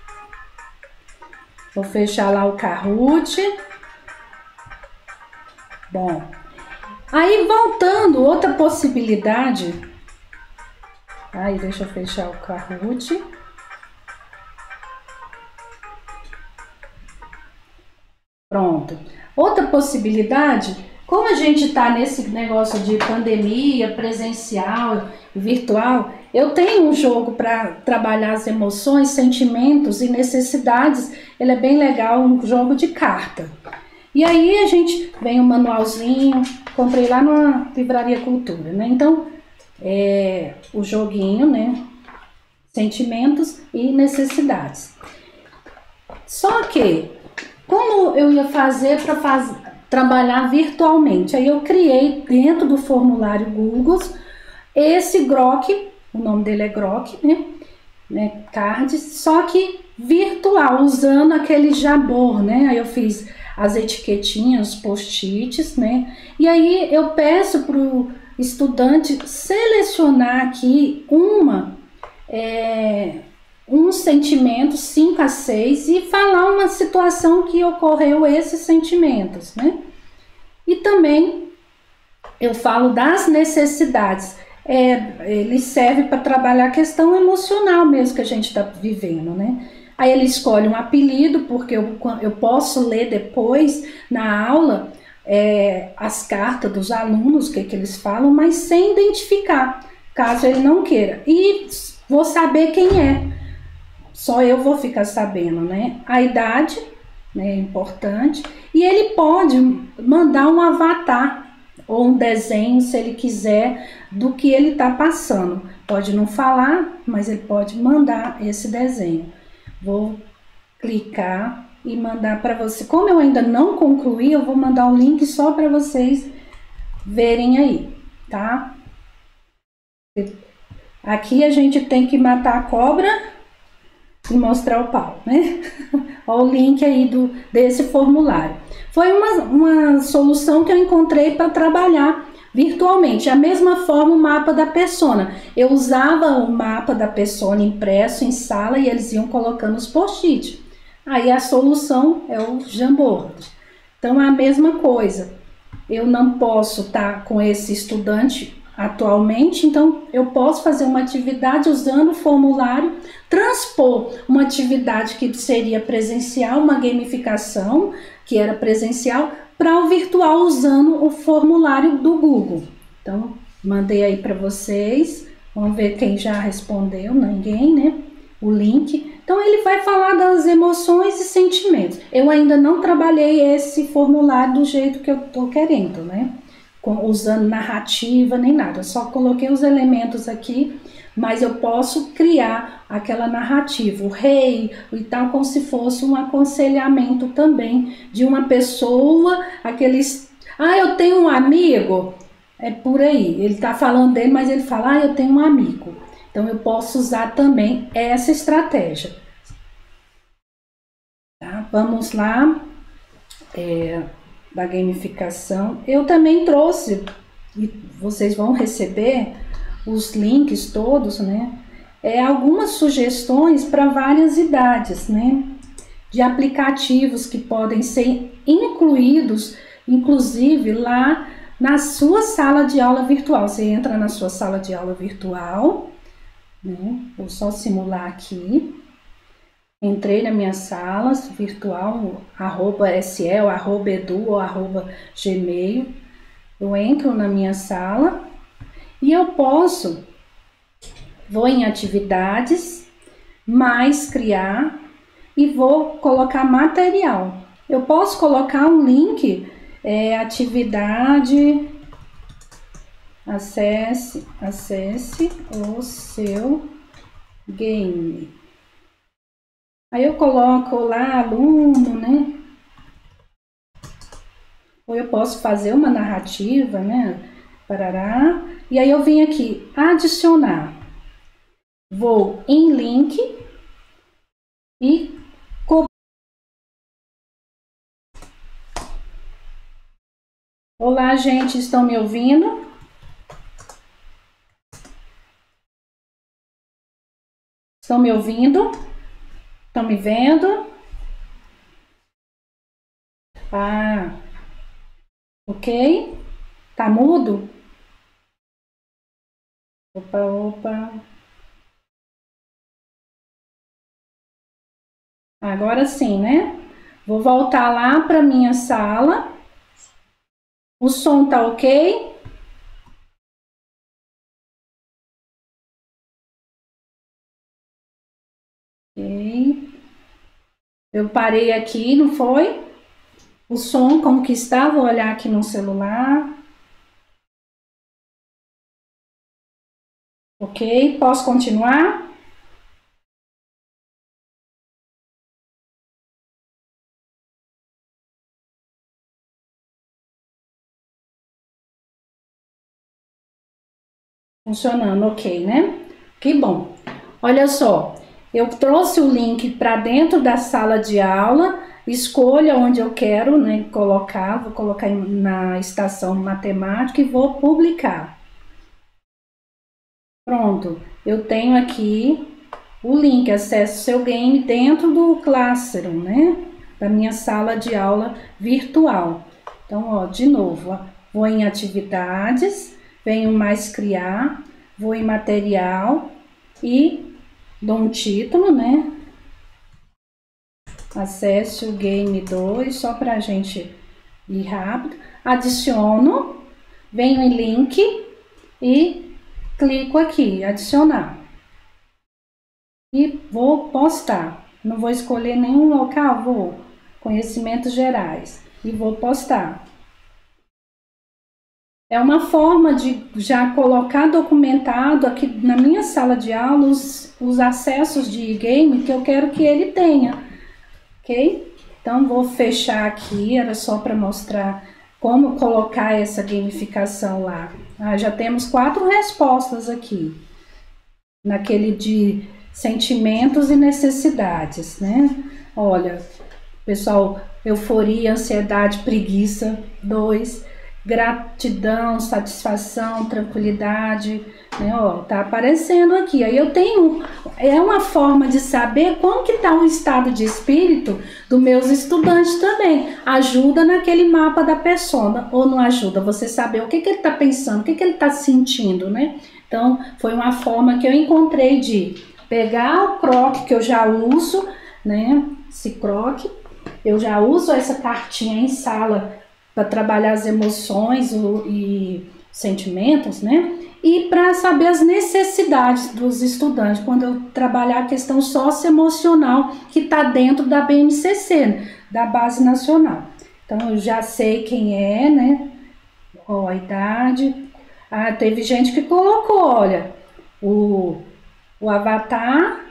Vou fechar lá o Kahoot. Bom. Aí, voltando, outra possibilidade. Aí, deixa eu fechar o Kahoot. Pronto. Outra possibilidade, como a gente está nesse negócio de pandemia, presencial, virtual, eu tenho um jogo para trabalhar as emoções, sentimentos e necessidades. Ele é bem legal, um jogo de carta. E aí a gente vem um manualzinho, comprei lá na Livraria Cultura, né? Então, é, o joguinho, né? Sentimentos e necessidades. Só que, como eu ia fazer para faz, trabalhar virtualmente? Aí eu criei dentro do formulário Google esse Grok, o nome dele é Grok, né? né? Cards, só que virtual, usando aquele Jabor, né? Aí eu fiz as etiquetinhas, post-its, né? E aí eu peço para o estudante selecionar aqui uma, é, um sentimento, cinco a seis, e falar uma situação que ocorreu esses sentimentos, né? E também eu falo das necessidades. É, ele serve para trabalhar a questão emocional mesmo que a gente está vivendo, né? Aí ele escolhe um apelido, porque eu, eu posso ler depois na aula é, as cartas dos alunos, o que, que eles falam, mas sem identificar, caso ele não queira. E vou saber quem é, só eu vou ficar sabendo, né? A idade, né, é importante, e ele pode mandar um avatar ou um desenho, se ele quiser, do que ele está passando. Pode não falar, mas ele pode mandar esse desenho. Vou clicar e mandar para você. Como eu ainda não concluí, eu vou mandar um link só para vocês verem aí, tá? Aqui a gente tem que matar a cobra e mostrar o pau, né? Olha o link aí do, desse formulário. Foi uma, uma solução que eu encontrei para trabalhar virtualmente. A mesma forma o mapa da persona. Eu usava o mapa da persona impresso em sala e eles iam colocando os post-it. Aí a solução é o Jamboard. Então é a mesma coisa. Eu não posso estar com esse estudante atualmente, então eu posso fazer uma atividade usando o formulário, transpor uma atividade que seria presencial, uma gamificação que era presencial, para o virtual usando o formulário do Google. Então, mandei aí para vocês, vamos ver quem já respondeu, ninguém, né? O link. Então, ele vai falar das emoções e sentimentos. Eu ainda não trabalhei esse formulário do jeito que eu tô querendo, né? Usando narrativa nem nada, só coloquei os elementos aqui, mas eu posso criar aquela narrativa, o rei e tal, como se fosse um aconselhamento também de uma pessoa, aqueles, ah, eu tenho um amigo, é por aí, ele tá falando dele, mas ele fala, ah, eu tenho um amigo, então eu posso usar também essa estratégia, tá? Vamos lá, é... da gamificação, eu também trouxe, e vocês vão receber os links todos, né? É, algumas sugestões para várias idades, né? De aplicativos que podem ser incluídos, inclusive lá na sua sala de aula virtual. Você entra na sua sala de aula virtual, né? Vou só simular aqui. Entrei na minha sala virtual, arroba S E, ou arroba edu, ou arroba gmail. Eu entro na minha sala e eu posso, vou em atividades, mais criar e vou colocar material. Eu posso colocar um link, é, atividade, acesse, acesse o seu game. Aí eu coloco lá aluno, né? Ou eu posso fazer uma narrativa, né? Parará. E aí eu venho aqui, adicionar. Vou em link e copiar. Olá, gente, estão me ouvindo? Estão me ouvindo? Estão me vendo? Ah, ok. Tá mudo? Opa, opa. Agora sim, né? Vou voltar lá para minha sala. O som tá ok? Ok. Eu parei aqui, não foi? O som como que está? Vou olhar aqui no celular. Ok, posso continuar? Funcionando, ok, né? Que bom. Olha só, eu trouxe o link para dentro da sala de aula, escolha onde eu quero, né, colocar, vou colocar na estação matemática e vou publicar. Pronto, eu tenho aqui o link, acesse o seu game dentro do Classroom, né, da minha sala de aula virtual. Então, ó, de novo, ó, vou em atividades, venho mais criar, vou em material e dou um título, né? Acesse o game dois, só para a gente ir rápido. Adiciono, venho em link e clico aqui, adicionar. E vou postar. Não vou escolher nenhum local, vou conhecimentos gerais e vou postar. é uma forma de já colocar documentado aqui na minha sala de aula os, os acessos de game que eu quero que ele tenha, ok? Então vou fechar aqui, era só para mostrar como colocar essa gamificação lá. Ah, já temos quatro respostas aqui, naquele de sentimentos e necessidades, né? Olha, pessoal, euforia, ansiedade, preguiça, dois, gratidão, satisfação, tranquilidade, né? Ó, tá aparecendo aqui. Aí eu tenho, é uma forma de saber como que tá o estado de espírito dos meus estudantes também. Ajuda naquele mapa da persona, ou não ajuda você saber o que que ele tá pensando, o que que ele tá sentindo, né? Então, foi uma forma que eu encontrei de pegar o croque que eu já uso, né? Esse croque, eu já uso essa cartinha em sala para trabalhar as emoções o, e sentimentos, né? E para saber as necessidades dos estudantes, quando eu trabalhar a questão socioemocional que está dentro da B N C C, da Base Nacional. Então, eu já sei quem é, né? Ó, a idade. Ah, teve gente que colocou, olha, o, o avatar,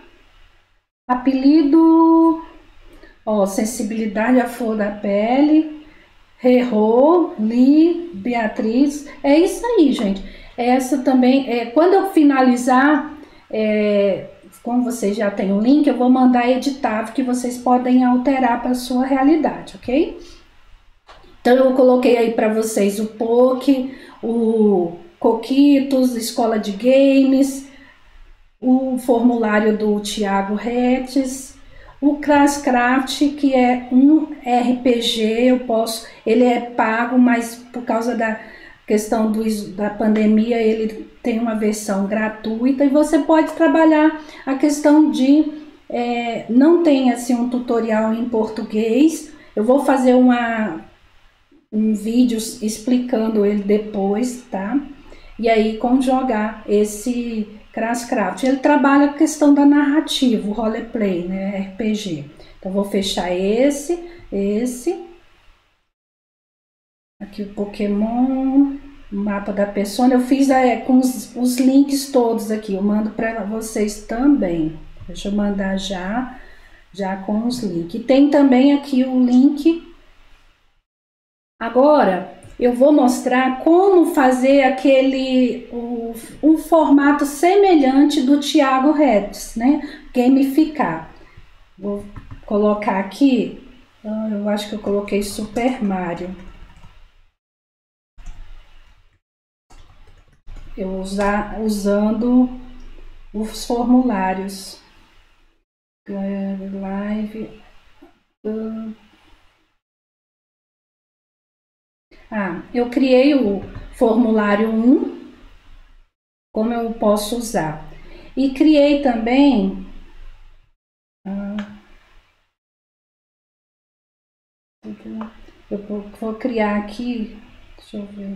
apelido, ó, sensibilidade à flor da pele, Rerô, Li, Beatriz, é isso aí, gente. Essa também, é, quando eu finalizar, é, como vocês já têm o link, eu vou mandar editável que vocês podem alterar para a sua realidade, ok? Então eu coloquei aí para vocês o Poke, o Coquitos, Escola de Games, o formulário do Thiago Retes, o Classcraft, que é um R P G, eu posso, ele é pago, mas por causa da questão do, da pandemia, ele tem uma versão gratuita e você pode trabalhar a questão de, é, não tem assim um tutorial em português, eu vou fazer uma, um vídeo explicando ele depois, tá? E aí, como jogar esse Classcraft. Ele trabalha a questão da narrativa, o roleplay, né, R P G. Então, vou fechar esse, esse. Aqui o Pokémon, o mapa da persona. Eu fiz é, com os, os links todos aqui, eu mando para vocês também. Deixa eu mandar já, já com os links. E tem também aqui o link. Agora, eu vou mostrar como fazer aquele o, um formato semelhante do Thiago Retes, né? Gamificar. Vou colocar aqui, eu acho que eu coloquei Super Mario. Eu usar usando os formulários. Live. Ah, eu criei o formulário um, como eu posso usar. E criei também, ah, eu vou, vou criar aqui, deixa eu ver,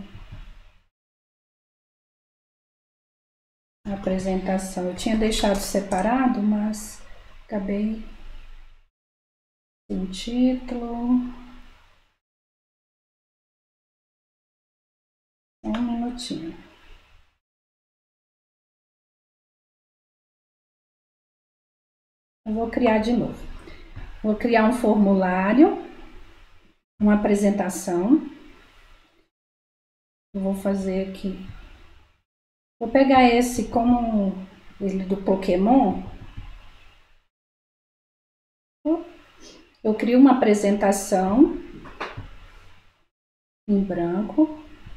a apresentação. Eu tinha deixado separado, mas acabei sem título. Um minutinho. Eu vou criar de novo. Vou criar um formulário, uma apresentação. Eu vou fazer aqui. Vou pegar esse como ele do Pokémon. Eu crio uma apresentação em branco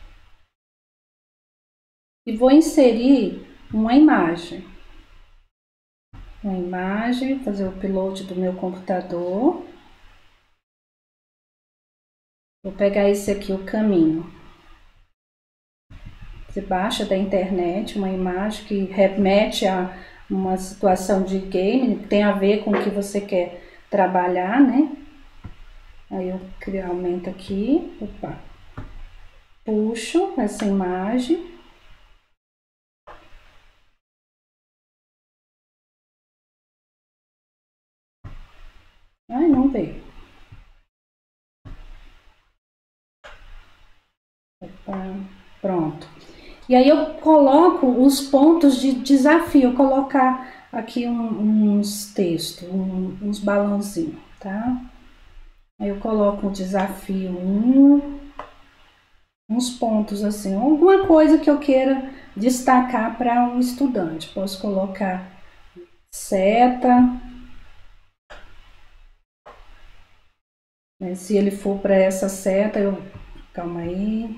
e vou inserir uma imagem. Uma imagem, fazer o upload do meu computador. Vou pegar esse aqui, o caminho. Você baixa da internet uma imagem que remete a uma situação de game, que tem a ver com o que você quer trabalhar, né? Aí eu crio, aumento aqui, opa, puxo essa imagem. Ai, não veio. Opa. Pronto. E aí eu coloco os pontos de desafio, colocar aqui um, uns textos, um, uns balãozinhos, tá? Aí eu coloco o desafio um, uns pontos assim, alguma coisa que eu queira destacar para um estudante. Posso colocar seta, né? Se ele for para essa seta, eu... Calma aí.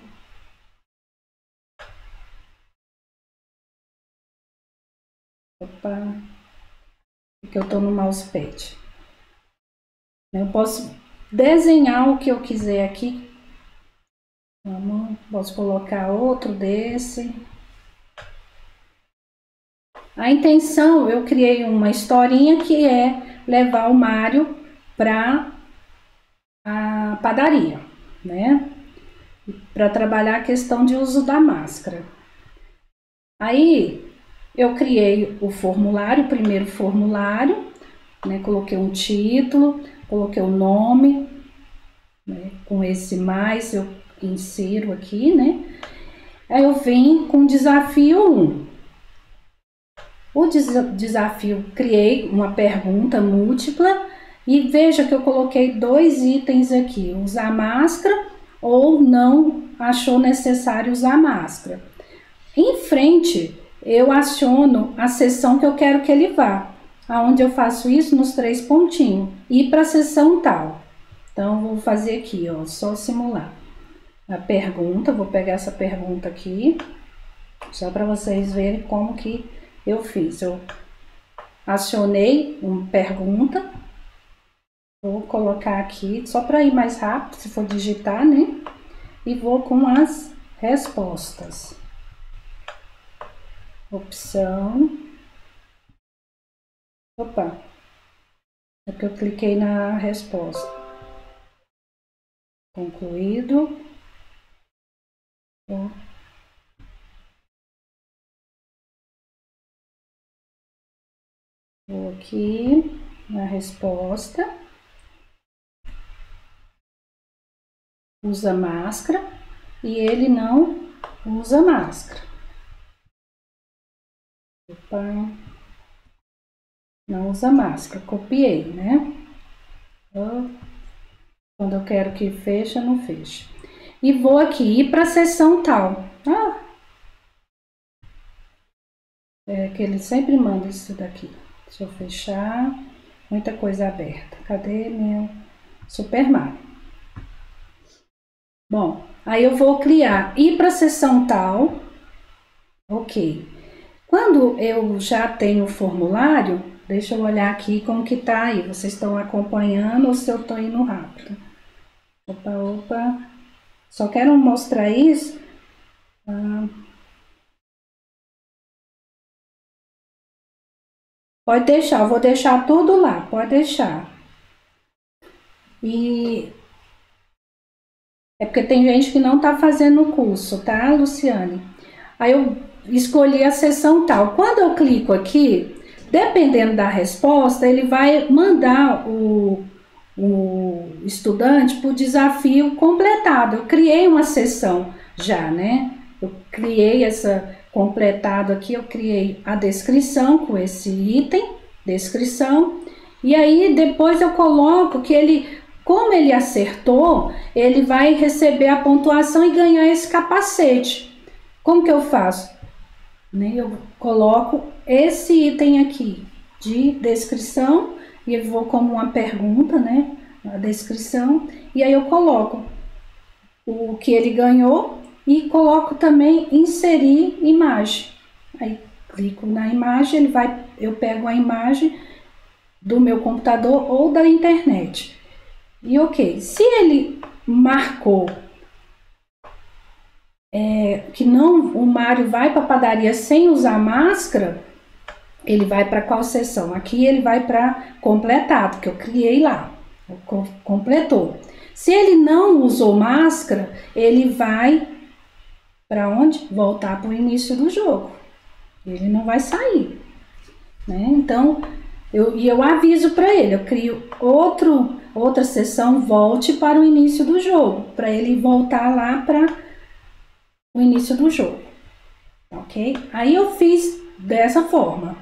Opa, porque eu tô no mousepad. Eu posso desenhar o que eu quiser aqui. Vamos, posso colocar outro desse. A intenção, eu criei uma historinha que é levar o Mário para a padaria, né? Para trabalhar a questão de uso da máscara. Aí eu criei o formulário, o primeiro formulário, né? Coloquei um título, coloquei o nome, né? Com esse mais eu insiro aqui, né? Aí eu venho com o desafio um. O des desafio, criei uma pergunta múltipla e veja que eu coloquei dois itens aqui, usar máscara ou não achou necessário usar máscara. Em frente, eu aciono a seção que eu quero que ele vá, aonde eu faço isso nos três pontinhos, e para a seção tal. Então, vou fazer aqui, ó, só simular. A pergunta, vou pegar essa pergunta aqui, só para vocês verem como que eu fiz. Eu acionei uma pergunta, vou colocar aqui, só para ir mais rápido, se for digitar, né? E vou com as respostas. Opção. Opa, é que eu cliquei na resposta. Concluído. Vou aqui na resposta. Usa máscara e ele não usa máscara. Opa. Não usa máscara, copiei, né? Quando eu quero que feche, não fecha. E vou aqui ir para a seção tal. Ah, é que ele sempre manda isso daqui. Deixa eu fechar. Muita coisa aberta. Cadê meu Super Mario? Bom, aí eu vou criar, ir para a seção tal. Ok. Quando eu já tenho o formulário, deixa eu olhar aqui como que tá aí. Vocês estão acompanhando ou se eu tô indo rápido? Opa, opa. Só quero mostrar isso. Ah. Pode deixar, eu vou deixar tudo lá, pode deixar. E é porque tem gente que não tá fazendo o curso, tá, Luciane? Aí eu escolhi a seção tal. Quando eu clico aqui, dependendo da resposta, ele vai mandar o, o estudante para o desafio completado. Eu criei uma seção já, né? Eu criei essa completado aqui, eu criei a descrição com esse item, descrição, e aí depois eu coloco que ele, como ele acertou, ele vai receber a pontuação e ganhar esse capacete. Como que eu faço? Eu coloco esse item aqui de descrição e eu vou como uma pergunta, né? A descrição, e aí eu coloco o que ele ganhou e coloco também inserir imagem. Aí clico na imagem, ele vai, eu pego a imagem do meu computador ou da internet. E ok, se ele marcou É, que não, o Mário vai para a padaria sem usar máscara, ele vai para qual seção? Aqui ele vai para completado, que eu criei lá, completou. Se ele não usou máscara, ele vai para onde? Voltar para o início do jogo. Ele não vai sair, né? Então, eu, e eu aviso para ele, eu crio outro, outra seção, volte para o início do jogo, para ele voltar lá para o início do jogo, ok? Aí eu fiz dessa forma.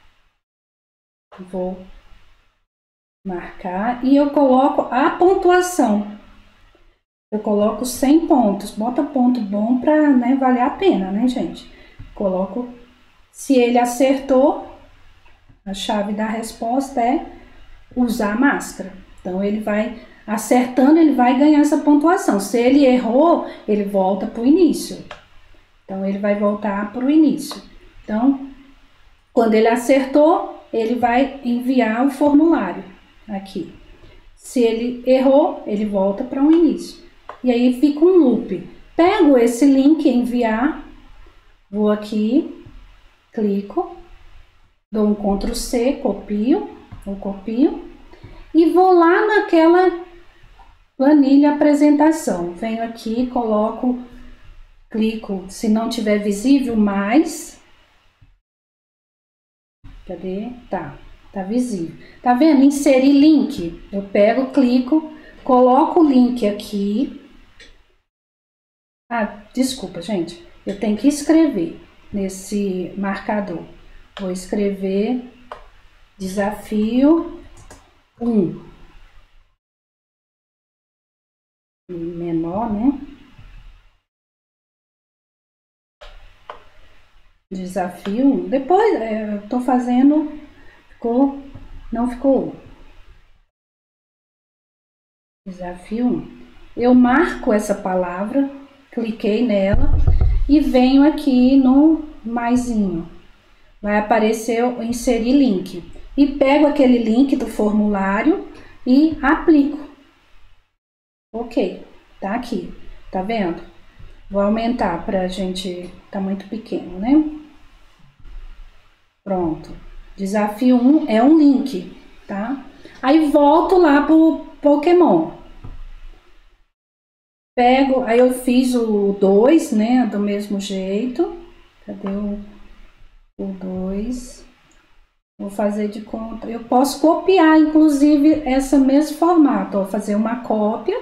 Vou marcar e eu coloco a pontuação. Eu coloco cem pontos. Bota ponto bom para, né, valer a pena, né, gente? Coloco, se ele acertou, a chave da resposta é usar máscara. Então ele vai acertando, ele vai ganhar essa pontuação. Se ele errou, ele volta para o início. Então ele vai voltar para o início. Então, quando ele acertou, ele vai enviar o formulário aqui. Se ele errou, ele volta para o início. E aí fica um loop. Pego esse link, enviar, vou aqui, clico, dou um control C, copio, ou copio, e vou lá naquela planilha apresentação. Venho aqui, coloco, clico, se não tiver visível, mais. Cadê? Tá, tá visível. Tá vendo? Inserir link. Eu pego, clico, coloco o link aqui. Ah, desculpa, gente. Eu tenho que escrever nesse marcador. Vou escrever desafio um. Menor, né? Desafio um. Depois, é, eu tô fazendo, ficou, não ficou. Desafio um. Eu marco essa palavra, cliquei nela e venho aqui no maisinho. Vai aparecer o inserir link. E pego aquele link do formulário e aplico. Ok, tá aqui, tá vendo? Vou aumentar pra gente, tá muito pequeno, né? Pronto. Desafio um é um link, tá? Aí volto lá pro Pokémon. Pego, aí eu fiz o dois, né? Do mesmo jeito. Cadê o dois? Vou fazer de conta. Eu posso copiar, inclusive, esse mesmo formato. Vou fazer uma cópia.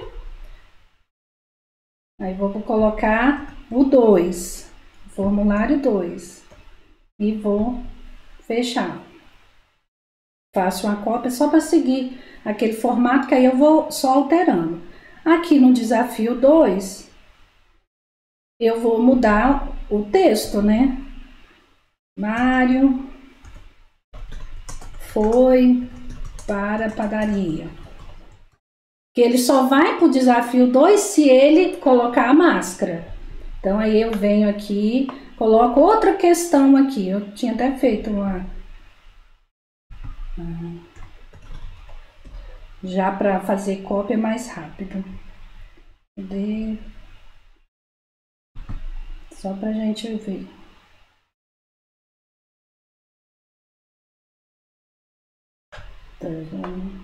Aí vou colocar o dois, formulário dois. E vou fechar. Faço uma cópia só para seguir aquele formato, que aí eu vou só alterando. Aqui no desafio dois, eu vou mudar o texto, né? Mário foi para a padaria. Que ele só vai para o desafio dois se ele colocar a máscara. Então, aí eu venho aqui, coloco outra questão aqui. Eu tinha até feito uma... já para fazer cópia mais rápido. Cadê? Só para a gente ver. Tá vendo?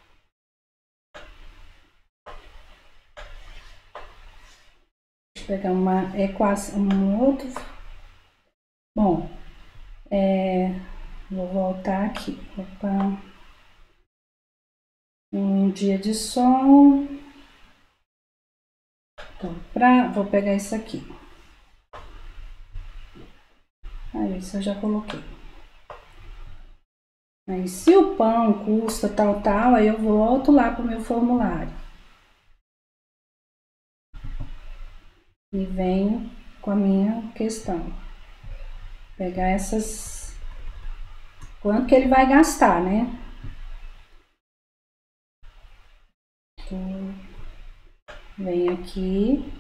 Deixa eu pegar uma equação, um outro. Bom, é, vou voltar aqui. Opa. Um dia de sol. Então, pra, vou pegar isso aqui. Aí, isso eu já coloquei. Aí, se o pão custa tal, tal, aí eu volto lá para o meu formulário. E venho com a minha questão. Pegar essas... quanto que ele vai gastar, né? Então, venho aqui.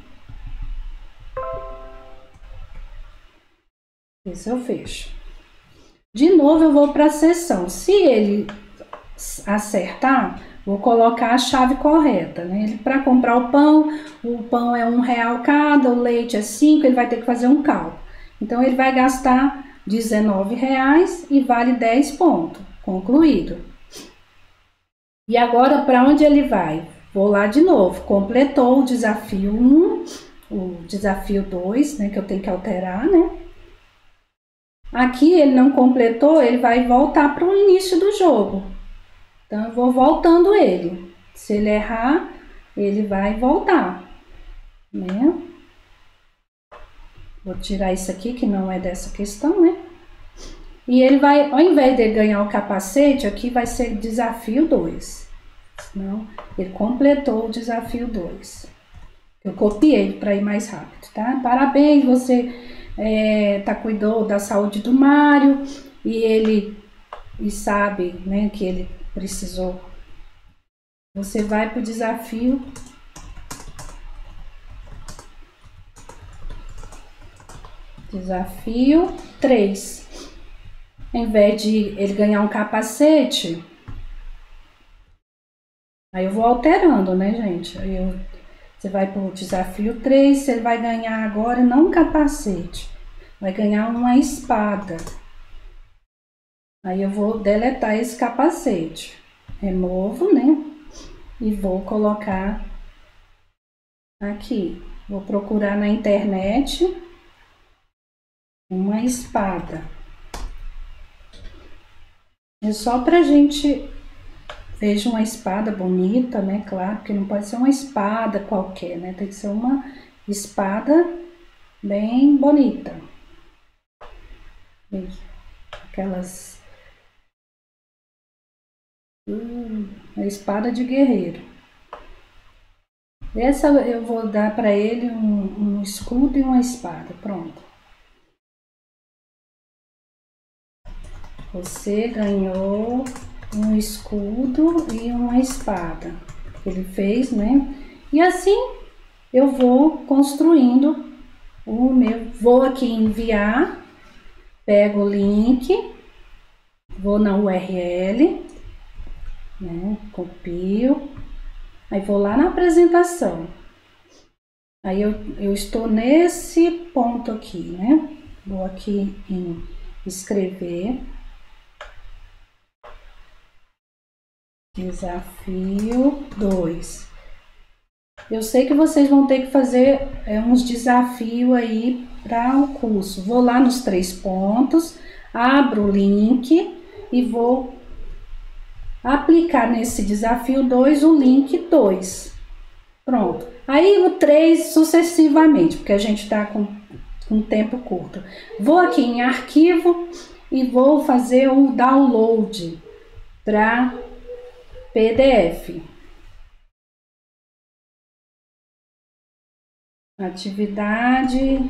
Esse eu fecho. De novo eu vou para a seção. Se ele acertar, vou colocar a chave correta, né? Para comprar o pão, o pão é um real cada, o leite é cinco, ele vai ter que fazer um cálculo. Então ele vai gastar dezenove reais e vale dez pontos. Concluído. E agora para onde ele vai? Vou lá de novo. Completou o desafio um, o desafio dois, né? Que eu tenho que alterar, né? Aqui ele não completou, ele vai voltar para o início do jogo. Então, eu vou voltando ele. Se ele errar, ele vai voltar, né? Vou tirar isso aqui, que não é dessa questão, né? E ele vai, ao invés de ganhar o capacete, aqui vai ser desafio dois. Não, ele completou o desafio dois. Eu copiei para ir mais rápido, tá? Parabéns, você é, tá cuidou da saúde do Mário e ele e sabe, né, que ele precisou. Você vai para o desafio desafio três. Em vez de ele ganhar um capacete, aí eu vou alterando, né, gente? Aí eu, você vai para o desafio três, ele vai ganhar agora não um capacete, vai ganhar uma espada. Aí eu vou deletar esse capacete, removo, né? E vou colocar aqui. Vou procurar na internet uma espada. É só pra gente veja uma espada bonita, né? Claro, porque não pode ser uma espada qualquer, né? Tem que ser uma espada bem bonita. Aquelas... Hum, a espada de guerreiro. Essa eu vou dar para ele um, um escudo e uma espada. Pronto. Você ganhou um escudo e uma espada. Ele fez, né? E assim eu vou construindo o meu. Vou aqui enviar, pego o link, vou na U R L, né? Copio, aí vou lá na apresentação. Aí eu, eu estou nesse ponto aqui, né? Vou aqui em escrever. Desafio dois. Eu sei que vocês vão ter que fazer é, uns desafios aí para o curso. Vou lá nos três pontos, abro o link e vou aplicar nesse desafio dois o link dois. Pronto. Aí o três sucessivamente, porque a gente está com um tempo curto. Vou aqui em arquivo e vou fazer o download para P D F. Atividade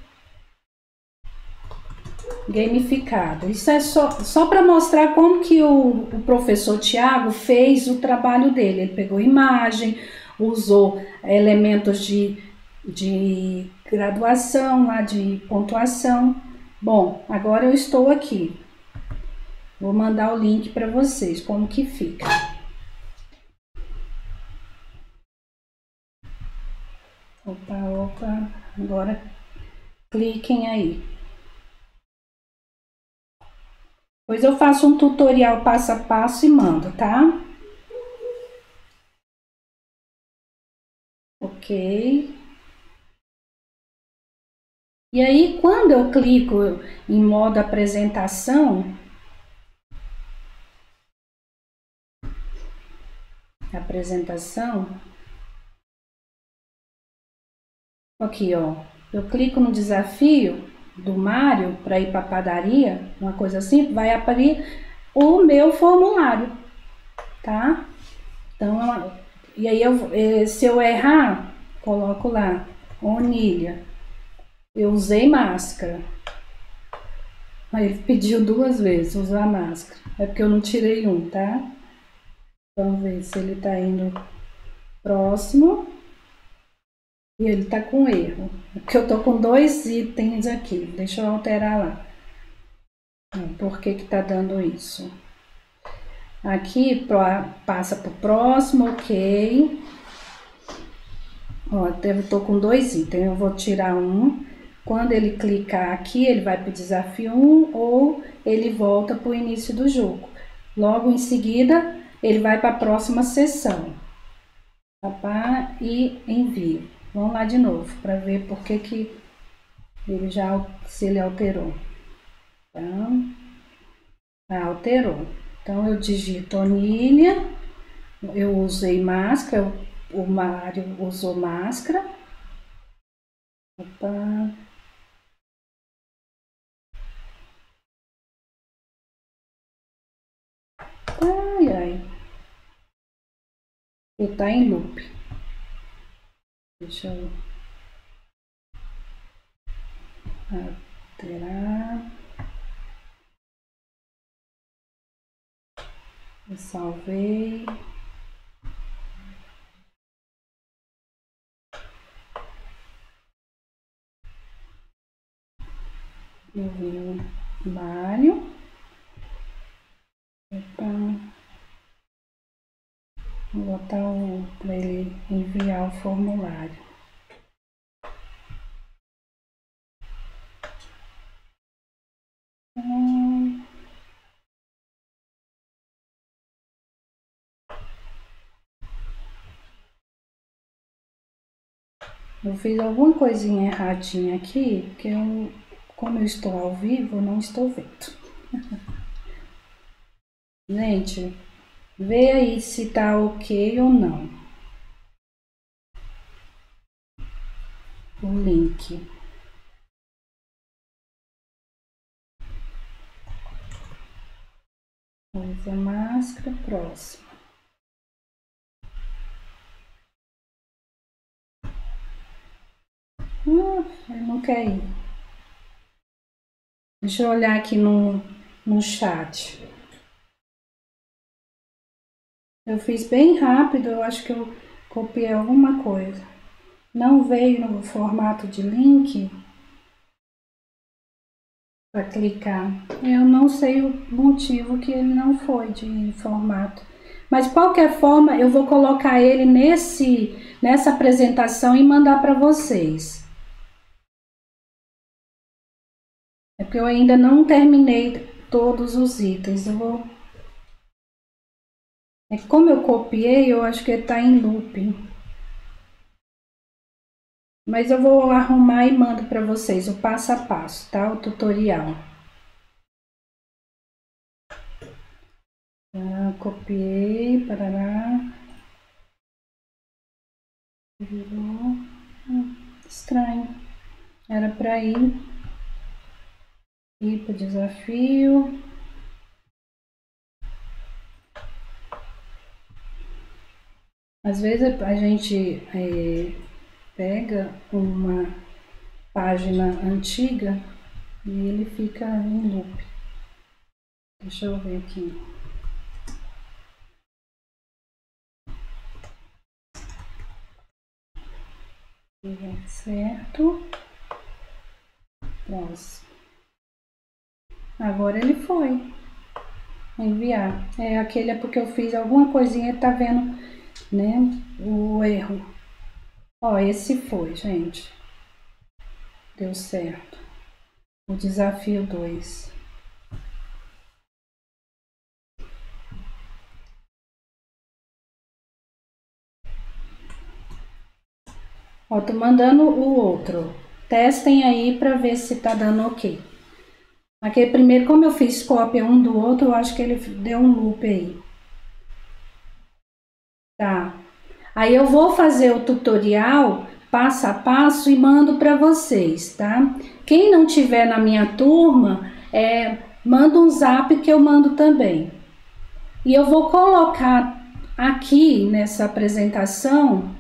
gamificada. Isso é só, só para mostrar como que o, o professor Tiago fez o trabalho dele. Ele pegou imagem, usou elementos de, de graduação, lá de pontuação. Bom, agora eu estou aqui. Vou mandar o link para vocês, como que fica. Opa, opa, agora cliquem aí. Depois eu faço um tutorial passo a passo e mando, tá? Ok. E aí, quando eu clico em modo apresentação, apresentação, aqui, ó, eu clico no desafio do Mário para ir para a padaria, uma coisa assim, vai abrir o meu formulário, tá? Então, e aí eu, se eu errar, coloco lá, Onília, eu usei máscara. Aí ele pediu duas vezes usar máscara, é porque eu não tirei um, tá? Vamos ver se ele tá indo próximo. E ele tá com erro, porque eu tô com dois itens aqui, deixa eu alterar lá. Por que que tá dando isso? Aqui passa pro próximo, ok. Ó, eu tô com dois itens, eu vou tirar um. Quando ele clicar aqui, ele vai pro desafio um ou ele volta pro início do jogo. Logo em seguida, ele vai para a próxima sessão. Tá? E envio. Vamos lá de novo, para ver por que que ele já, se ele alterou. Então, ah, alterou. Então, eu digito Onília, eu usei máscara, o Mário usou máscara. Opa. Ai, ai. Ele tá em loop. Deixa eu alterar. Eu salvei. Eu vim no Mário. Opa. Vou botar o para ele enviar o formulário. Hum. Eu fiz alguma coisinha erradinha aqui, porque eu, como eu estou ao vivo, não estou vendo. Gente, vê aí se tá ok ou não. O link. Usa máscara, próximo. Ah, ele não quer ir. Deixa eu olhar aqui no, no chat. Eu fiz bem rápido, eu acho que eu copiei alguma coisa. Não veio no formato de link para clicar. Eu não sei o motivo que ele não foi de formato. Mas de qualquer forma, eu vou colocar ele nesse, nessa apresentação e mandar para vocês. É porque eu ainda não terminei todos os itens. Eu vou... É que como eu copiei, eu acho que ele está em looping. Mas eu vou arrumar e mando para vocês o passo a passo, tá? O tutorial. Ah, copiei, parará. Virou. Hum, estranho. Era para ir. Ir para o desafio. Às vezes a gente é, pega uma página antiga e ele fica em loop. Deixa eu ver aqui. Certo. Próximo. Agora ele foi. Enviar. É aquele é porque eu fiz alguma coisinha, tá vendo, né, o erro. Ó, esse foi, gente. Deu certo. O desafio dois. Ó, tô mandando o outro. Testem aí para ver se tá dando ok. Aquele primeiro, como eu fiz cópia um do outro, eu acho que ele deu um loop aí. Tá. Aí eu vou fazer o tutorial passo a passo e mando para vocês, tá? Quem não tiver na minha turma, é, manda um zap que eu mando também. E eu vou colocar aqui nessa apresentação,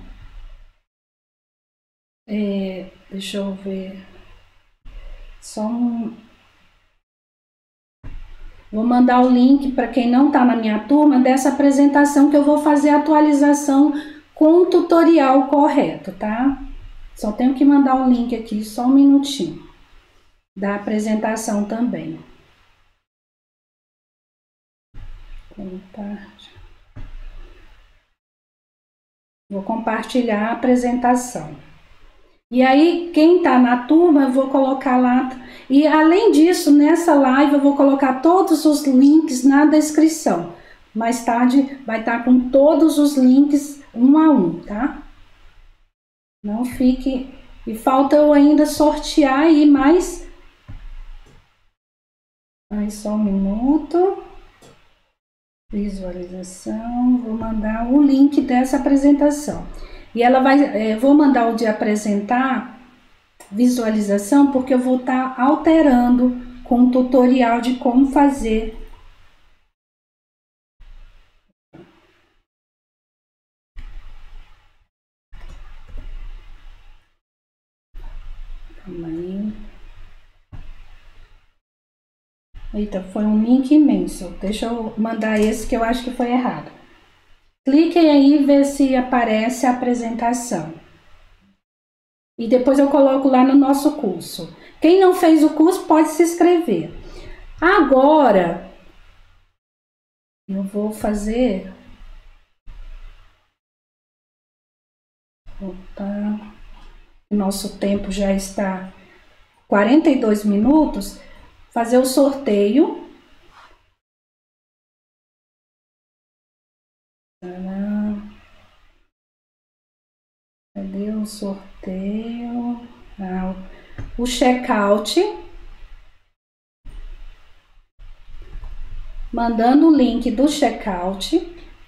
é, deixa eu ver, só um... Vou mandar o link para quem não está na minha turma dessa apresentação que eu vou fazer a atualização com o tutorial correto, tá? Só tenho que mandar o link aqui, só um minutinho, da apresentação também. Vou compartilhar a apresentação. E aí, quem tá na turma, eu vou colocar lá. E além disso, nessa live eu vou colocar todos os links na descrição. Mais tarde vai estar com todos os links um a um, tá? Não fique... E falta eu ainda sortear aí mais... Aí só um minuto. Visualização. Vou mandar o link dessa apresentação. E ela vai... É, vou mandar o de apresentar visualização, porque eu vou estar alterando com um tutorial de como fazer Eita, foi um link imenso. Deixa eu mandar esse que eu acho que foi errado. Cliquem aí e vê se aparece a apresentação. E depois eu coloco lá no nosso curso. Quem não fez o curso pode se inscrever. Agora, eu vou fazer... Opa, nosso tempo já está quarenta e dois minutos. Fazer o sorteio. Cadê o sorteio? Ah, o checkout. Mandando o link do checkout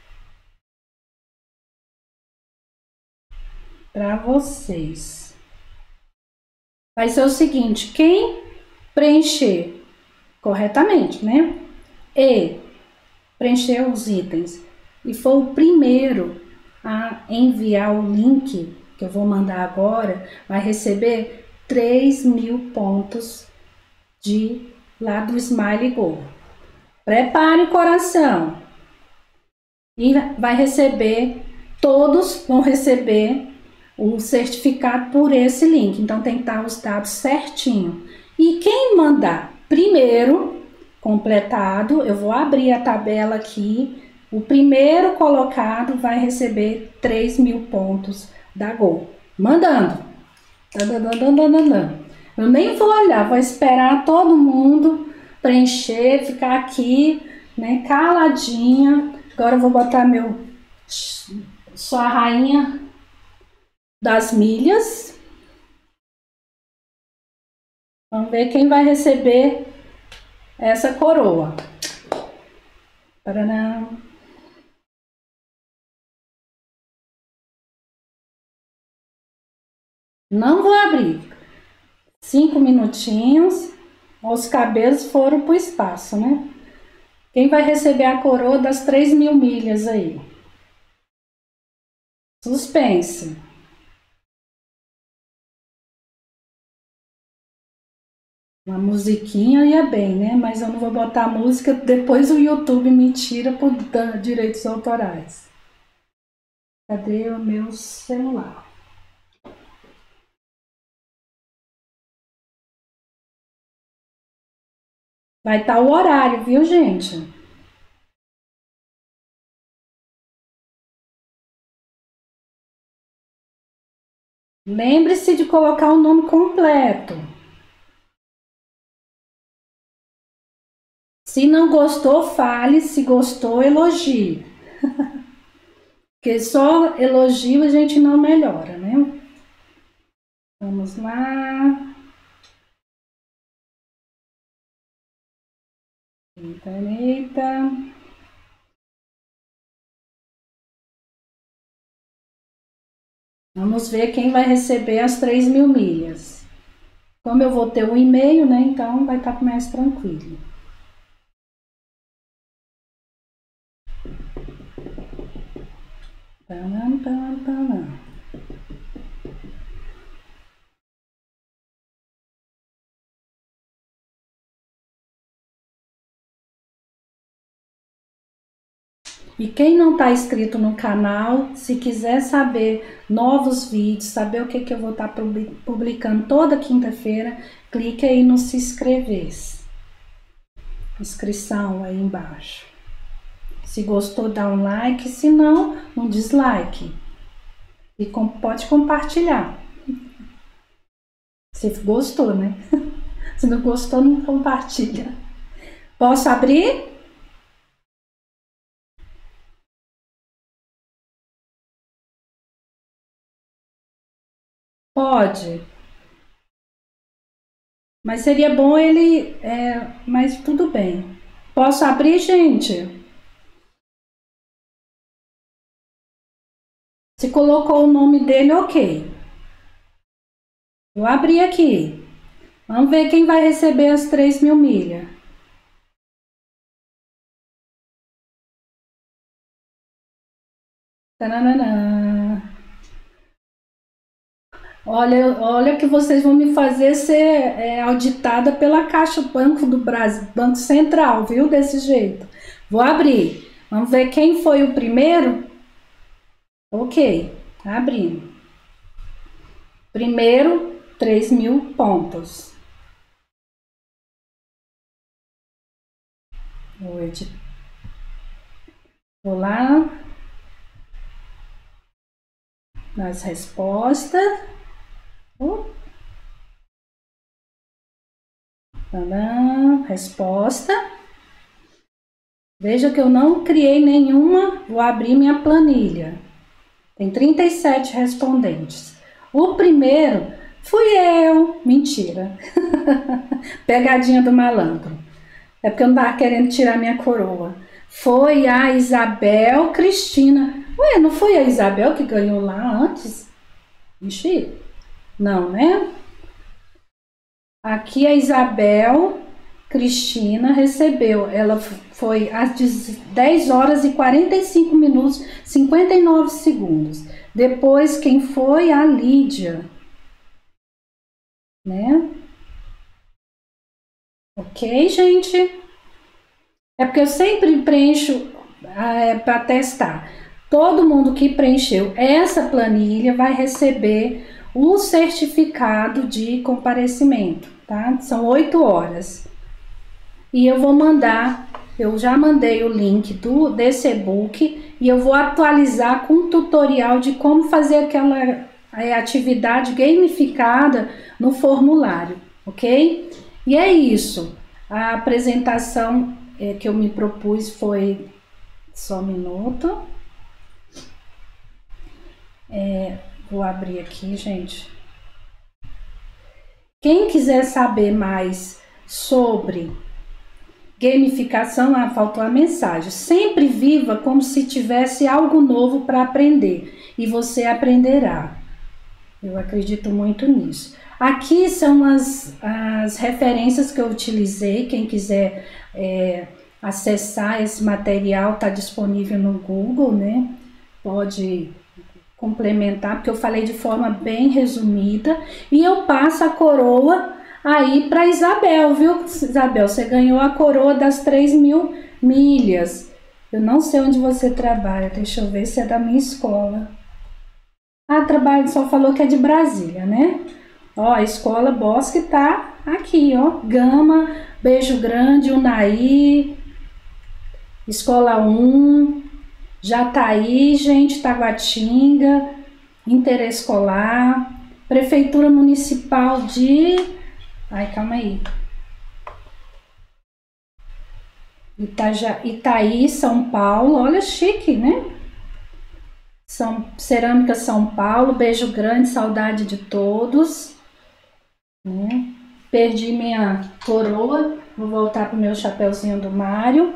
para vocês. Vai ser o seguinte, quem preencher corretamente, né? E preencher os itens e for o primeiro a enviar o link que eu vou mandar agora, vai receber três mil pontos de lá do Smile Go. Prepare o coração e vai receber, todos vão receber o certificado por esse link. Então tem que estar os dados certinho. E quem mandar primeiro completado, eu vou abrir a tabela aqui. O primeiro colocado vai receber três mil pontos da Go. Mandando. Eu nem vou olhar, vou esperar todo mundo preencher, ficar aqui, né, caladinha. Agora eu vou botar meu... Sou a rainha das milhas. Vamos ver quem vai receber essa coroa. Paraná. Não vou abrir. Cinco minutinhos. Os cabelos foram pro espaço, né? Quem vai receber a coroa das três mil milhas aí? Suspense. Uma musiquinha ia bem, né? Mas eu não vou botar a música, depois o YouTube me tira por direitos autorais. Cadê o meu celular? Vai estar o horário, viu, gente? Lembre-se de colocar o nome completo. Se não gostou, fale. Se gostou, elogie. Porque só elogio a gente não melhora, né? Vamos lá. Eita, eita. Vamos ver quem vai receber as três mil milhas. Como eu vou ter o e-mail, né? Então vai estar mais tranquilo. Tanam, tanam, tanam. E quem não está inscrito no canal, se quiser saber novos vídeos, saber o que, que eu vou estar publicando toda quinta-feira, clique aí no se inscrever. Inscrição aí embaixo. Se gostou, dá um like, se não, um dislike. E com, pode compartilhar. Se gostou, né? Se não gostou, não compartilha. Posso abrir? Pode. Mas seria bom ele... É, mas tudo bem. Posso abrir, gente? Se colocou o nome dele, ok. Eu abri aqui. Vamos ver quem vai receber as três mil milhas. Tananana. Olha, olha que vocês vão me fazer ser é, auditada pela Caixa Banco do Brasil, Banco Central, viu? Desse jeito. Vou abrir. Vamos ver quem foi o primeiro? Ok, abrindo. Primeiro, três mil pontos. Vou editar. Vou lá. Nas respostas. Uh. Tadã, resposta. Veja que eu não criei nenhuma. Vou abrir minha planilha. Tem trinta e sete respondentes. O primeiro fui eu. Mentira. Pegadinha do malandro. É porque eu não estava querendo tirar minha coroa. Foi a Isabel Cristina. Ué, não foi a Isabel que ganhou lá antes? Ixi, não, né? Aqui a Isabel Cristina recebeu. Ela foi às dez horas e quarenta e cinco minutos, cinquenta e nove segundos. Depois, quem foi? A Lídia. Né? Ok, gente? É porque eu sempre preencho é, para testar. Todo mundo que preencheu essa planilha vai receber o certificado de comparecimento, tá? São oito horas. E eu vou mandar, eu já mandei o link do, desse e-book e eu vou atualizar com um tutorial de como fazer aquela é, atividade gamificada no formulário, ok? E é isso. A apresentação é, que eu me propus foi... Só um minuto. É, vou abrir aqui, gente. Quem quiser saber mais sobre gamificação, ah, faltou a mensagem. Sempre viva como se tivesse algo novo para aprender e você aprenderá. Eu acredito muito nisso. Aqui são as, as referências que eu utilizei. Quem quiser é, acessar esse material, está disponível no Google, né? Pode complementar, porque eu falei de forma bem resumida. E eu passo a coroa aí para Isabel, viu, Isabel? Você ganhou a coroa das três mil milhas. Eu não sei onde você trabalha, deixa eu ver se é da minha escola. Ah, trabalho, só falou que é de Brasília, né? Ó, a escola Bosque tá aqui, ó. Gama, Beijo Grande, Unai, Escola um, Jataí, gente, Taguatinga, Interescolar, Prefeitura Municipal de... Ai, calma aí. Itaja, Itaí, São Paulo, olha, chique, né? São, Cerâmica São Paulo, Beijo Grande, saudade de todos. Né? Perdi minha coroa, vou voltar pro meu chapeuzinho do Mário.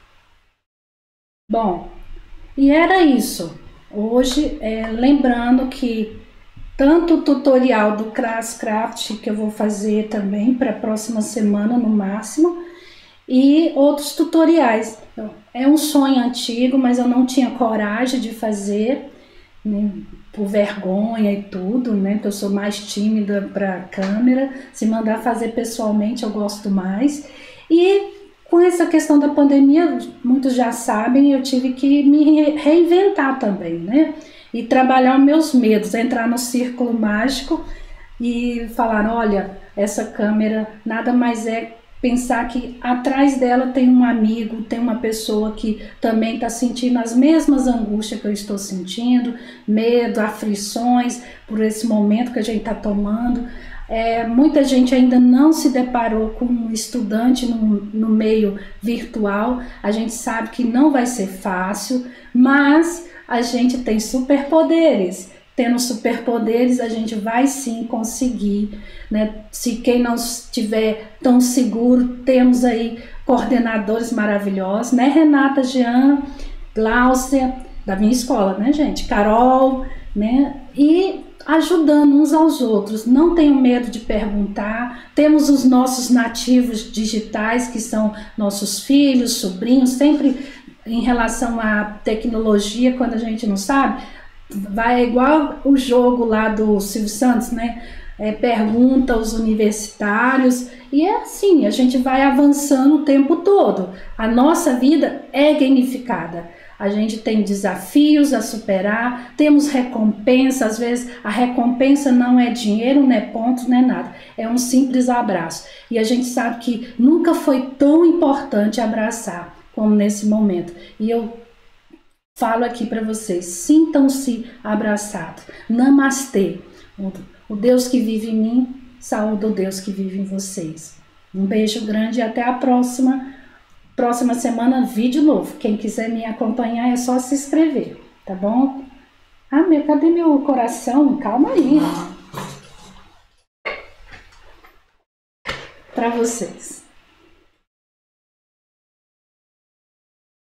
Bom, e era isso. Hoje, é, lembrando que tanto o tutorial do Crasscraft, que eu vou fazer também para a próxima semana no máximo, e outros tutoriais. É um sonho antigo, mas eu não tinha coragem de fazer, né, por vergonha e tudo, né, porque eu sou mais tímida para a câmera. Se mandar fazer pessoalmente, eu gosto mais. E com essa questão da pandemia, muitos já sabem, eu tive que me reinventar também, né? E trabalhar os meus medos, entrar no círculo mágico e falar, olha, essa câmera nada mais é pensar que atrás dela tem um amigo, tem uma pessoa que também está sentindo as mesmas angústias que eu estou sentindo, medo, aflições por esse momento que a gente está tomando. É, muita gente ainda não se deparou com um estudante no, no meio virtual. A gente sabe que não vai ser fácil, mas a gente tem superpoderes. Tendo superpoderes, a gente vai sim conseguir, né? Se quem não estiver tão seguro, temos aí coordenadores maravilhosos, né? Renata, Jean, Gláucia, da minha escola, né, gente? Carol, né? E ajudando uns aos outros. Não tenham medo de perguntar. Temos os nossos nativos digitais, que são nossos filhos, sobrinhos, sempre em relação à tecnologia, quando a gente não sabe, vai igual o jogo lá do Silvio Santos, né? É, pergunta aos universitários, e é assim, a gente vai avançando o tempo todo. A nossa vida é gamificada. A gente tem desafios a superar, temos recompensa, às vezes a recompensa não é dinheiro, não é ponto, não é nada, é um simples abraço. E a gente sabe que nunca foi tão importante abraçar como nesse momento. E eu falo aqui para vocês, sintam-se abraçados. Namastê. O Deus que vive em mim, saúde o Deus que vive em vocês. Um beijo grande e até a próxima. Próxima semana, vídeo novo. Quem quiser me acompanhar é só se inscrever, tá bom? Ah, meu, cadê meu coração? Calma aí. Para vocês.